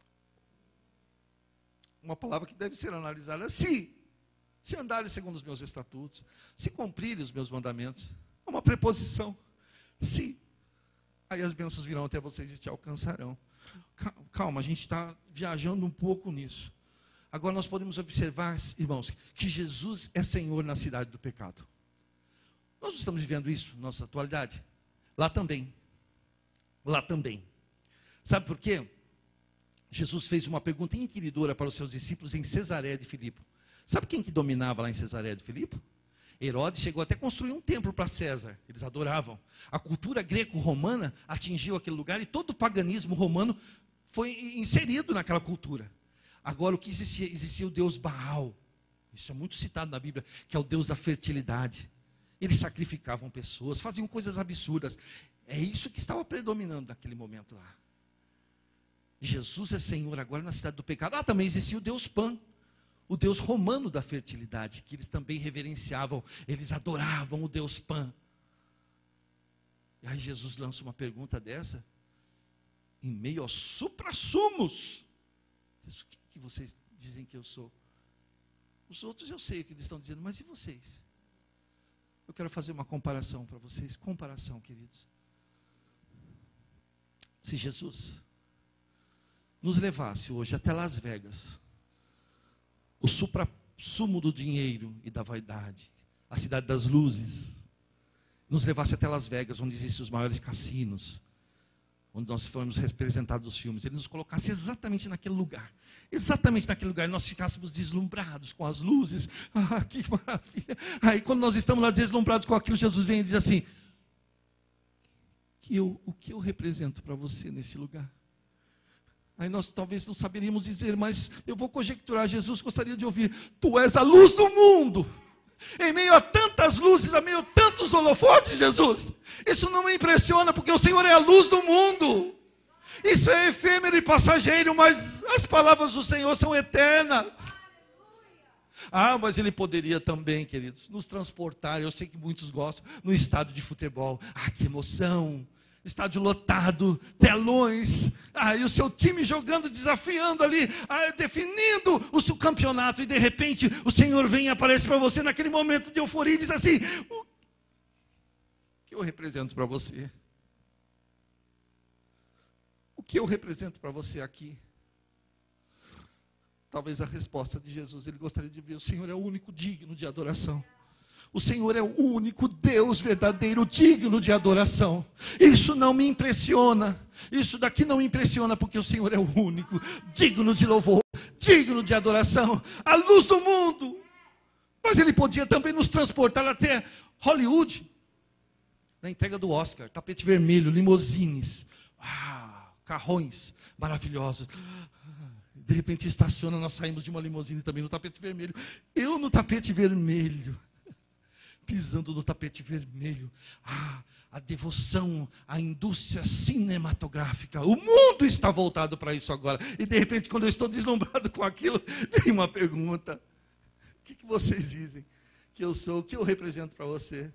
palavra que deve ser analisada assim, se andares segundo os meus estatutos, se cumprirem os meus mandamentos. É uma preposição. Se. Aí as bênçãos virão até vocês e te alcançarão. Calma, a gente está viajando um pouco nisso. Agora nós podemos observar, irmãos, que Jesus é Senhor na cidade do pecado. Nós estamos vivendo isso na nossa atualidade? Lá também. Lá também. Sabe por quê? Jesus fez uma pergunta inquiridora para os seus discípulos em Cesareia de Filipe. Sabe quem que dominava lá em Cesareia de Filipe? Herodes chegou até a construir um templo para César. Eles adoravam. A cultura greco-romana atingiu aquele lugar e todo o paganismo romano foi inserido naquela cultura. Agora o que existia? Existia o deus Baal. Isso é muito citado na Bíblia, que é o deus da fertilidade. Eles sacrificavam pessoas, faziam coisas absurdas. É isso que estava predominando naquele momento lá. Jesus é Senhor agora na cidade do pecado. Também existia o deus Pan, o deus romano da fertilidade, que eles também reverenciavam, eles adoravam o deus Pan. E aí Jesus lança uma pergunta dessa, em meio aos suprassumos. O que vocês dizem que eu sou? Os outros eu sei o que eles estão dizendo, mas e vocês? Eu quero fazer uma comparação para vocês. Comparação, queridos. Se Jesus nos levasse hoje até Las Vegas, o suprassumo do dinheiro e da vaidade, a cidade das luzes, nos levasse até Las Vegas, onde existem os maiores cassinos, onde nós fomos representados nos filmes, ele nos colocasse exatamente naquele lugar, e nós ficássemos deslumbrados com as luzes. Que maravilha! Aí quando nós estamos lá deslumbrados com aquilo, Jesus vem e diz assim: o que eu represento para você nesse lugar? Aí nós talvez não saberíamos dizer, mas eu vou conjecturar. Jesus gostaria de ouvir: tu és a luz do mundo. Em meio a tantas luzes, a meio a tantos holofotes, Jesus, isso não me impressiona, porque o Senhor é a luz do mundo. Isso é efêmero e passageiro, mas as palavras do Senhor são eternas. Mas Ele poderia também, queridos, nos transportar, eu sei que muitos gostam, no estádio de futebol. Que emoção! Estádio lotado, telões, e o seu time jogando, desafiando ali, definindo o seu campeonato, e de repente o Senhor vem e aparece para você naquele momento de euforia e diz assim: o que eu represento para você? O que eu represento para você aqui? Talvez a resposta de Jesus, ele gostaria de ver: o Senhor é o único digno de adoração. O Senhor é o único Deus verdadeiro, digno de adoração. Isso não me impressiona. Isso daqui não me impressiona, porque o Senhor é o único, digno de louvor, digno de adoração, a luz do mundo. Mas Ele podia também nos transportar até Hollywood, na entrega do Oscar, tapete vermelho, limousines, carrões maravilhosos. De repente estaciona, nós saímos de uma limusine também no tapete vermelho. Eu no tapete vermelho, pisando no tapete vermelho. A devoção, a indústria cinematográfica, o mundo está voltado para isso agora. E de repente, quando eu estou deslumbrado com aquilo, vem uma pergunta: o que vocês dizem que eu sou? O que eu represento para você?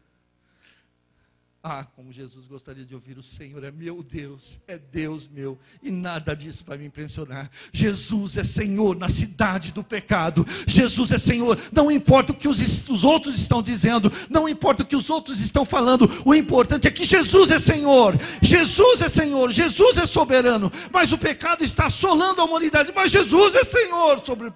Como Jesus gostaria de ouvir: o Senhor é meu Deus, é Deus meu, e nada disso vai me impressionar. Jesus é Senhor na cidade do pecado. Jesus é Senhor, não importa o que os outros estão dizendo, não importa o que os outros estão falando, o importante é que Jesus é Senhor. Jesus é Senhor, Jesus é soberano, mas o pecado está assolando a humanidade, mas Jesus é Senhor sobre.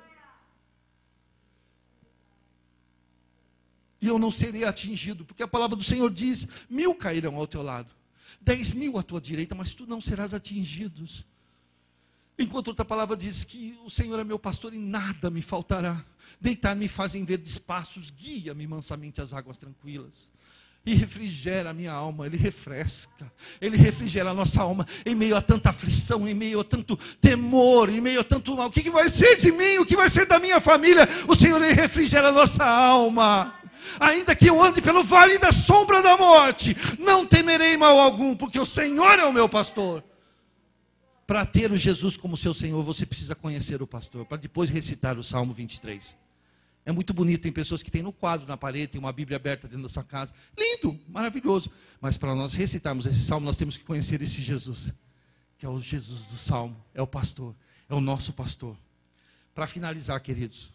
E eu não serei atingido, porque a palavra do Senhor diz: 1000 cairão ao teu lado, 10.000 à tua direita, mas tu não serás atingido. Enquanto outra palavra diz que o Senhor é meu pastor e nada me faltará. Deitar-me fazem verdes pastos, guia-me mansamente às águas tranquilas. E refrigera a minha alma, Ele refresca, Ele refrigera a nossa alma, em meio a tanta aflição, em meio a tanto temor, em meio a tanto mal. O que vai ser de mim? O que vai ser da minha família? O Senhor, Ele refrigera a nossa alma. Ainda que eu ande pelo vale da sombra da morte, não temerei mal algum, porque o Senhor é o meu pastor. Para ter o Jesus como seu Senhor, você precisa conhecer o pastor, para depois recitar o Salmo 23. É muito bonito, tem pessoas que têm no quadro, na parede, tem uma Bíblia aberta dentro da sua casa. Lindo, maravilhoso. Mas para nós recitarmos esse Salmo, nós temos que conhecer esse Jesus, que é o Jesus do Salmo, é o pastor, é o nosso pastor. Para finalizar, queridos,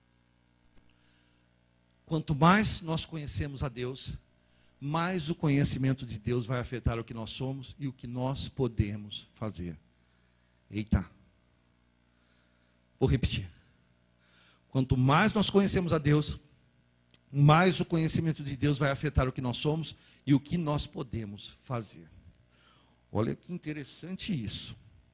quanto mais nós conhecemos a Deus, mais o conhecimento de Deus vai afetar o que nós somos e o que nós podemos fazer. Eita. Vou repetir. Quanto mais nós conhecemos a Deus, mais o conhecimento de Deus vai afetar o que nós somos e o que nós podemos fazer. Olha que interessante isso.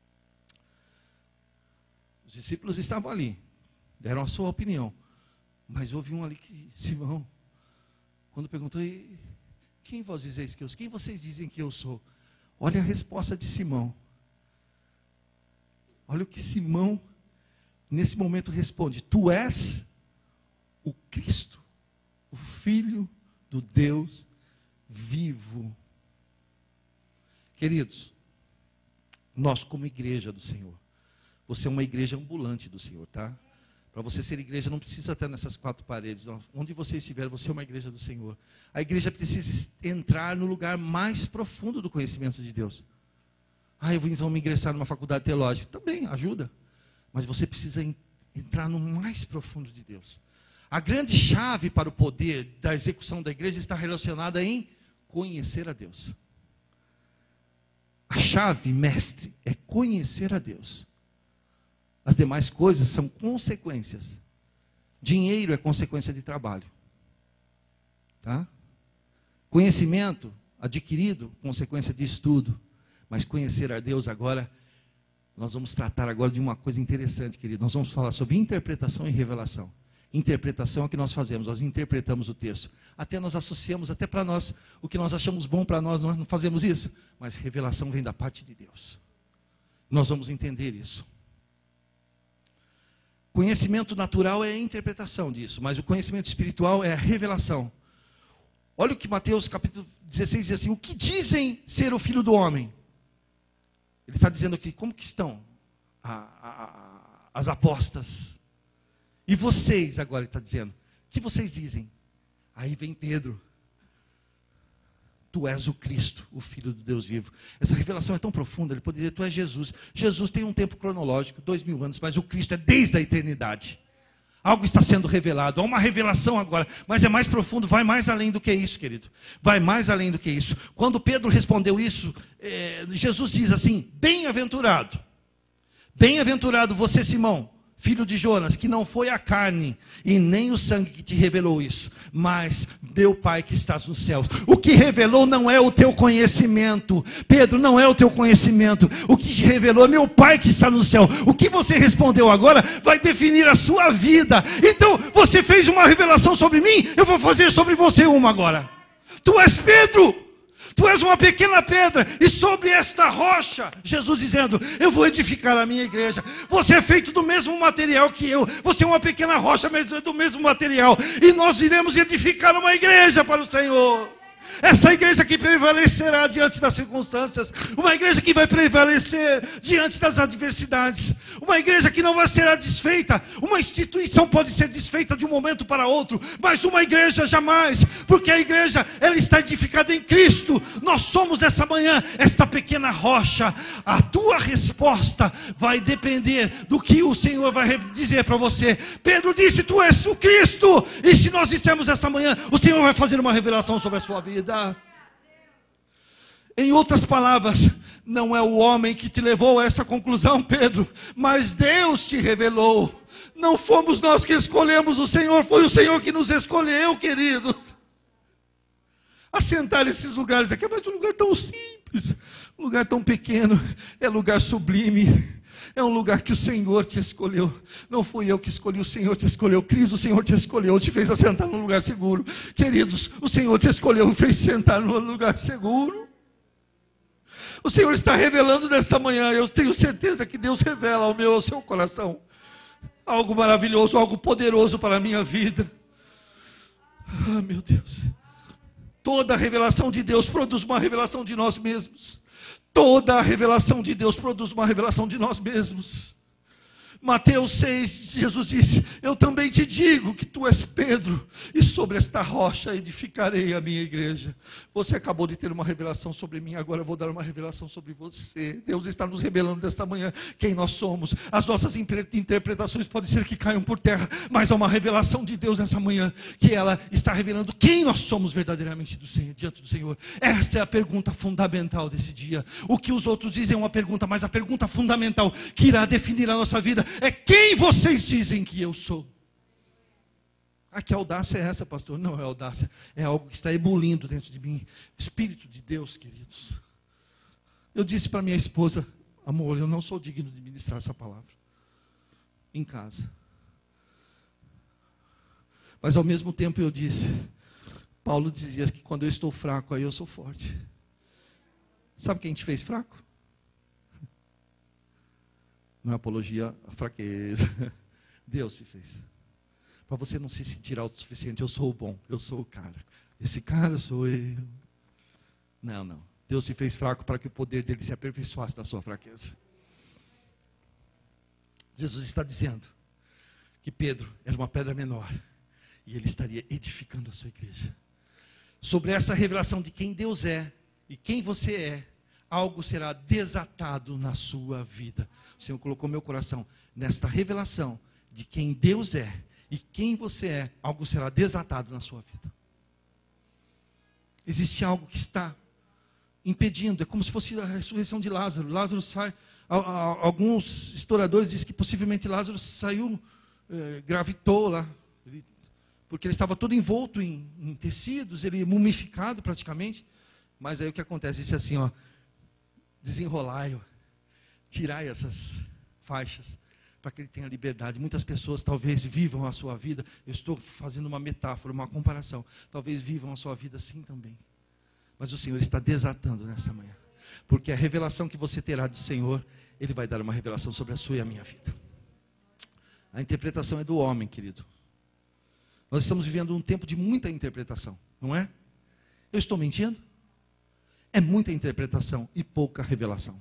Os discípulos estavam ali, deram a sua opinião, mas houve um ali que, Simão, quando perguntou, quem vós dizeis que eu sou? Quem vocês dizem que eu sou? Olha a resposta de Simão. Olha o que Simão, nesse momento, responde: tu és o Cristo, o Filho do Deus vivo. Queridos, nós como igreja do Senhor, você é uma igreja ambulante do Senhor, tá? Para você ser igreja, não precisa estar nessas quatro paredes. Onde você estiver, você é uma igreja do Senhor. A igreja precisa entrar no lugar mais profundo do conhecimento de Deus. Eu vou então me ingressar numa faculdade teológica. Também ajuda. Mas você precisa entrar no mais profundo de Deus. A grande chave para o poder da execução da igreja está relacionada em conhecer a Deus. A chave, mestre, é conhecer a Deus. As demais coisas são consequências. Dinheiro é consequência de trabalho. Tá? Conhecimento adquirido, consequência de estudo. Mas conhecer a Deus agora, nós vamos tratar agora de uma coisa interessante, querido. Nós vamos falar sobre interpretação e revelação. Interpretação é o que nós fazemos, nós interpretamos o texto. Até nós associamos, até para nós, o que nós achamos bom para nós não fazemos isso. Mas revelação vem da parte de Deus. Nós vamos entender isso. Conhecimento natural é a interpretação disso, mas o conhecimento espiritual é a revelação. Olha o que Mateus capítulo 16 diz assim: o que dizem ser o Filho do Homem? Ele está dizendo aqui, como que estão as apostas? E vocês, agora ele está dizendo, o que vocês dizem? Aí vem Pedro. Tu és o Cristo, o Filho do Deus vivo. Essa revelação é tão profunda, ele pode dizer, tu és Jesus. Jesus tem um tempo cronológico, 2000 anos, mas o Cristo é desde a eternidade. Algo está sendo revelado, há uma revelação agora, mas é mais profundo, vai mais além do que isso, querido. Vai mais além do que isso. Quando Pedro respondeu isso, Jesus diz assim: bem-aventurado você, Simão, filho de Jonas, que não foi a carne e nem o sangue que te revelou isso, mas meu Pai que estás nos céus. O que revelou não é o teu conhecimento, Pedro, não é o teu conhecimento. O que te revelou é meu Pai que está no céu. O que você respondeu agora vai definir a sua vida. Então, você fez uma revelação sobre mim, eu vou fazer sobre você uma agora. Tu és Pedro. Tu és uma pequena pedra, e sobre esta rocha, Jesus dizendo, eu vou edificar a minha igreja. Você é feito do mesmo material que eu. Você é uma pequena rocha, mas é do mesmo material. E nós iremos edificar uma igreja para o Senhor. Essa igreja que prevalecerá diante das circunstâncias. Uma igreja que vai prevalecer diante das adversidades. Uma igreja que não vai ser desfeita. Uma instituição pode ser desfeita de um momento para outro, mas uma igreja jamais. Porque a igreja, ela está edificada em Cristo. Nós somos nessa manhã esta pequena rocha. A tua resposta vai depender do que o Senhor vai dizer para você. Pedro disse, tu és o Cristo. E se nós dissermos essa manhã, o Senhor vai fazer uma revelação sobre a sua vida. Em outras palavras, não é o homem que te levou a essa conclusão, Pedro, mas Deus te revelou. Não fomos nós que escolhemos o Senhor, foi o Senhor que nos escolheu, queridos. Assentar nesses lugares aqui, mas um lugar tão simples, um lugar tão pequeno, é lugar sublime. É um lugar que o Senhor te escolheu. Não fui eu que escolhi, o Senhor te escolheu. Cristo, o Senhor te escolheu, te fez assentar num lugar seguro. Queridos, o Senhor te escolheu e fez sentar num lugar seguro. O Senhor está revelando nesta manhã. Eu tenho certeza que Deus revela ao seu coração algo maravilhoso, algo poderoso para a minha vida. Ah, meu Deus. Toda a revelação de Deus produz uma revelação de nós mesmos. Toda a revelação de Deus produz uma revelação de nós mesmos. Mateus 6, Jesus disse, eu também te digo que tu és Pedro, e sobre esta rocha edificarei a minha igreja. Você acabou de ter uma revelação sobre mim, agora eu vou dar uma revelação sobre você. Deus está nos revelando nesta manhã quem nós somos. As nossas interpretações podem ser que caiam por terra, mas há uma revelação de Deus nessa manhã, que ela está revelando quem nós somos verdadeiramente diante do Senhor. Esta é a pergunta fundamental desse dia. O que os outros dizem é uma pergunta, mas a pergunta fundamental que irá definir a nossa vida é quem vocês dizem que eu sou. Ah, que audácia é essa, pastor? Não é audácia, é algo que está ebulindo dentro de mim. Espírito de Deus, queridos. Eu disse para minha esposa, amor, eu não sou digno de ministrar essa palavra em casa. Mas ao mesmo tempo eu disse, Paulo dizia que quando eu estou fraco, aí eu sou forte. Sabe quem te fez fraco? Não é apologia à fraqueza. Deus te fez. Para você não se sentir autossuficiente, eu sou o bom, eu sou o cara. Esse cara sou eu. Não, não. Deus te fez fraco para que o poder dele se aperfeiçoasse na sua fraqueza. Jesus está dizendo que Pedro era uma pedra menor e ele estaria edificando a sua igreja. Sobre essa revelação de quem Deus é e quem você é, algo será desatado na sua vida. O Senhor colocou meu coração nesta revelação de quem Deus é e quem você é, algo será desatado na sua vida. Existe algo que está impedindo, é como se fosse a ressurreição de Lázaro. Lázaro sai, alguns historiadores dizem que possivelmente Lázaro saiu, gravitou lá, porque ele estava todo envolto em tecidos, ele mumificado praticamente. Mas aí o que acontece? Disse assim, ó, desenrolai-o, tirai essas faixas, para que ele tenha liberdade. Muitas pessoas talvez vivam a sua vida, eu estou fazendo uma metáfora, uma comparação, talvez vivam a sua vida assim também. Mas o Senhor está desatando nesta manhã, porque a revelação que você terá do Senhor, Ele vai dar uma revelação sobre a sua e a minha vida. A interpretação é do homem, querido. Nós estamos vivendo um tempo de muita interpretação, não é? Eu estou mentindo? É muita interpretação e pouca revelação.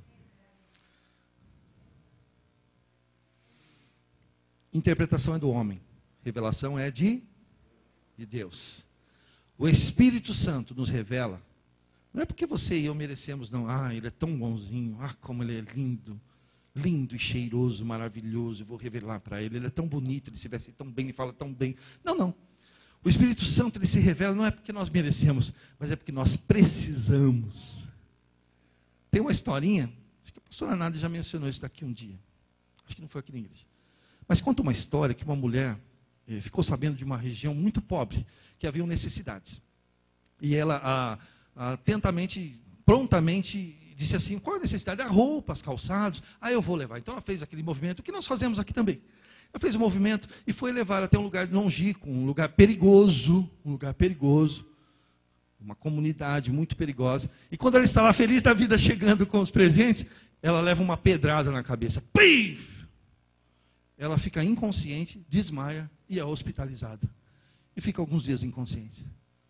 Interpretação é do homem, revelação é de Deus. O Espírito Santo nos revela. Não é porque você e eu merecemos, não. Ah, ele é tão bonzinho. Ah, como ele é lindo. Lindo e cheiroso, maravilhoso. Eu vou revelar para ele. Ele é tão bonito, ele se veste tão bem, ele fala tão bem. Não, não. O Espírito Santo, ele se revela, não é porque nós merecemos, mas é porque nós precisamos. Tem uma historinha, acho que a pastora Nádia já mencionou isso daqui um dia. Acho que não foi aqui na igreja. Mas conta uma história que uma mulher ficou sabendo de uma região muito pobre, que haviam necessidades. E ela atentamente, prontamente, disse assim, qual a necessidade? Roupas, calçados, eu vou levar. Então ela fez aquele movimento, o que nós fazemos aqui também. Ela fez o movimento e foi levar até um lugar longínquo, um lugar perigoso, uma comunidade muito perigosa. E quando ela estava feliz da vida chegando com os presentes, ela leva uma pedrada na cabeça. Pif! Ela fica inconsciente, desmaia e é hospitalizada. E fica alguns dias inconsciente.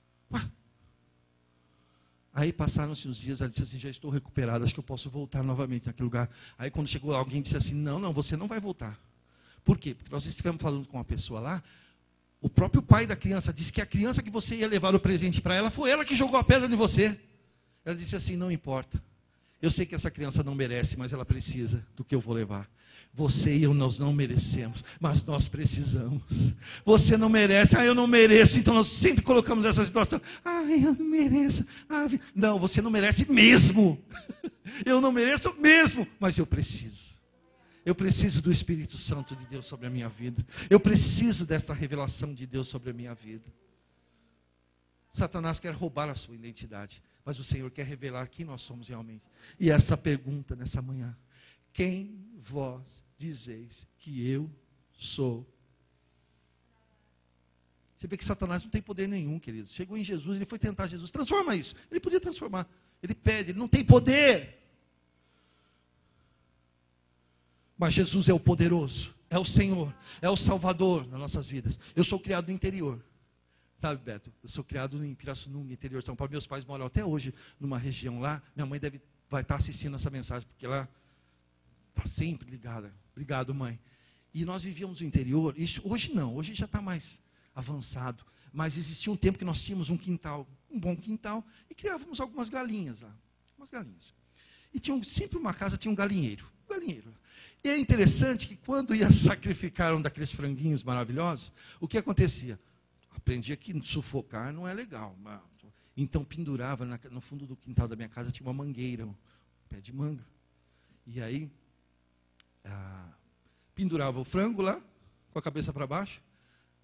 Aí passaram-se uns dias, ela disse assim, já estou recuperada, acho que eu posso voltar novamente naquele lugar. Aí quando chegou lá, alguém disse assim, não, você não vai voltar. Por quê? Porque nós estivemos falando com uma pessoa lá, o próprio pai da criança disse que a criança que você ia levar o presente para ela, foi ela que jogou a pedra em você. Ela disse assim, não importa. Eu sei que essa criança não merece, mas ela precisa do que eu vou levar. Você e eu, nós não merecemos, mas nós precisamos. Você não merece, eu não mereço. Então nós sempre colocamos essa situação. Eu não mereço. Não, você não merece mesmo. Eu não mereço mesmo, mas eu preciso. Eu preciso do Espírito Santo de Deus sobre a minha vida. Eu preciso desta revelação de Deus sobre a minha vida. Satanás quer roubar a sua identidade, mas o Senhor quer revelar quem nós somos realmente. E essa pergunta nessa manhã: quem vós dizeis que eu sou? Você vê que Satanás não tem poder nenhum, querido. Chegou em Jesus, ele foi tentar Jesus. Transforma isso. Ele podia transformar. Ele pede, ele não tem poder. Mas Jesus é o poderoso, é o Senhor, é o Salvador nas nossas vidas. Eu sou criado no interior. Sabe, Beto? Eu sou criado em Pirassununga, interior de São Paulo. Meus pais moram até hoje numa região lá. Minha mãe vai estar assistindo essa mensagem, porque lá está sempre ligada. Obrigado, mãe. E nós vivíamos no interior. Isso, hoje não, hoje já está mais avançado. Mas existia um tempo que nós tínhamos um quintal, um bom quintal, e criávamos algumas galinhas lá. Umas galinhas. E sempre uma casa tinha um galinheiro. E é interessante que quando ia sacrificar um daqueles franguinhos maravilhosos, o que acontecia? Aprendi que sufocar não é legal. Então pendurava no fundo do quintal da minha casa, tinha uma mangueira, um pé de manga. E aí pendurava o frango lá, com a cabeça para baixo,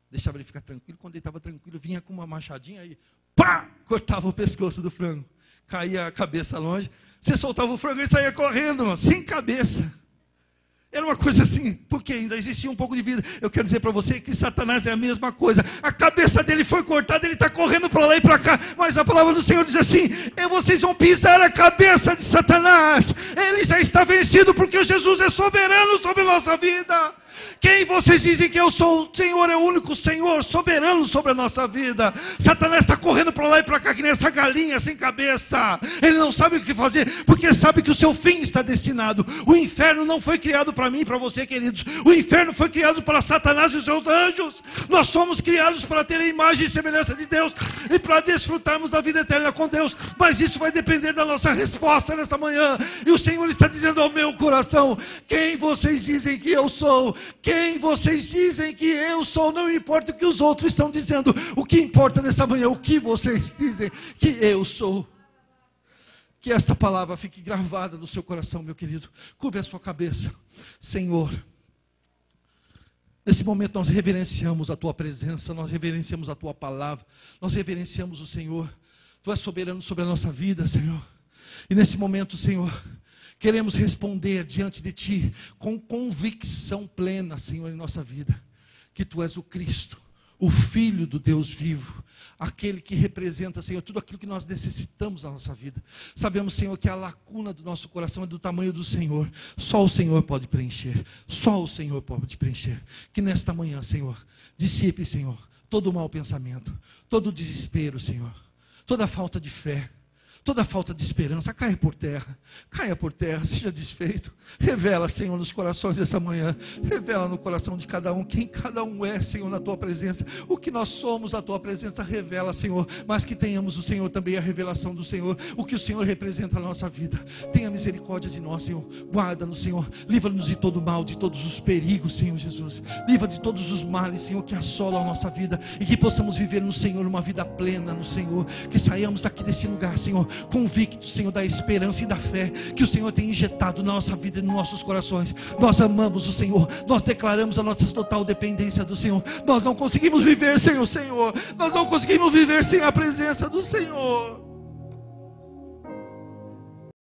deixava ele ficar tranquilo. Quando ele estava tranquilo, vinha com uma machadinha e pá, cortava o pescoço do frango. Caía a cabeça longe. Você soltava o frango e ele saía correndo, mano, sem cabeça. Era uma coisa assim, porque ainda existia um pouco de vida. Eu quero dizer para você que Satanás é a mesma coisa. A cabeça dele foi cortada, ele está correndo para lá e para cá. Mas a palavra do Senhor diz assim: vocês vão pisar a cabeça de Satanás. Ele já está vencido, porque Jesus é soberano sobre a nossa vida. Quem vocês dizem que eu sou? O Senhor é o único Senhor soberano sobre a nossa vida. Satanás está correndo para lá e para cá que nem essa galinha sem cabeça. Ele não sabe o que fazer, porque sabe que o seu fim está destinado. O inferno não foi criado para mim e para você, queridos. O inferno foi criado para Satanás e os seus anjos. Nós somos criados para ter a imagem e semelhança de Deus e para desfrutarmos da vida eterna com Deus. Mas isso vai depender da nossa resposta nesta manhã. E o Senhor está dizendo ao meu coração: quem vocês dizem que eu sou? Quem vocês dizem que eu sou? Não importa o que os outros estão dizendo. O que importa nessa manhã é o que vocês dizem que eu sou. Que esta palavra fique gravada no seu coração, meu querido. Curve a sua cabeça. Senhor, nesse momento nós reverenciamos a Tua presença, nós reverenciamos a Tua palavra, nós reverenciamos o Senhor. Tu és soberano sobre a nossa vida, Senhor. E nesse momento, Senhor, queremos responder diante de Ti com convicção plena, Senhor, em nossa vida, que Tu és o Cristo, o Filho do Deus vivo, aquele que representa, Senhor, tudo aquilo que nós necessitamos na nossa vida. Sabemos, Senhor, que a lacuna do nosso coração é do tamanho do Senhor. Só o Senhor pode preencher, só o Senhor pode preencher. Que nesta manhã, Senhor, dissipe, Senhor, todo o mau pensamento, todo o desespero, Senhor, toda a falta de fé, toda falta de esperança, caia por terra, seja desfeito. Revela, Senhor, nos corações dessa manhã, revela no coração de cada um, quem cada um é, Senhor, na Tua presença, o que nós somos, a Tua presença revela, Senhor, mas que tenhamos o Senhor também a revelação do Senhor, o que o Senhor representa na nossa vida. Tenha misericórdia de nós, Senhor, guarda-nos, Senhor, livra-nos de todo mal, de todos os perigos, Senhor Jesus, livra de todos os males, Senhor, que assolam a nossa vida, e que possamos viver no Senhor uma vida plena no Senhor, que saiamos daqui desse lugar, Senhor, convictos, Senhor, da esperança e da fé que o Senhor tem injetado na nossa vida e nos nossos corações. Nós amamos o Senhor, nós declaramos a nossa total dependência do Senhor. Nós não conseguimos viver sem o Senhor, nós não conseguimos viver sem a presença do Senhor.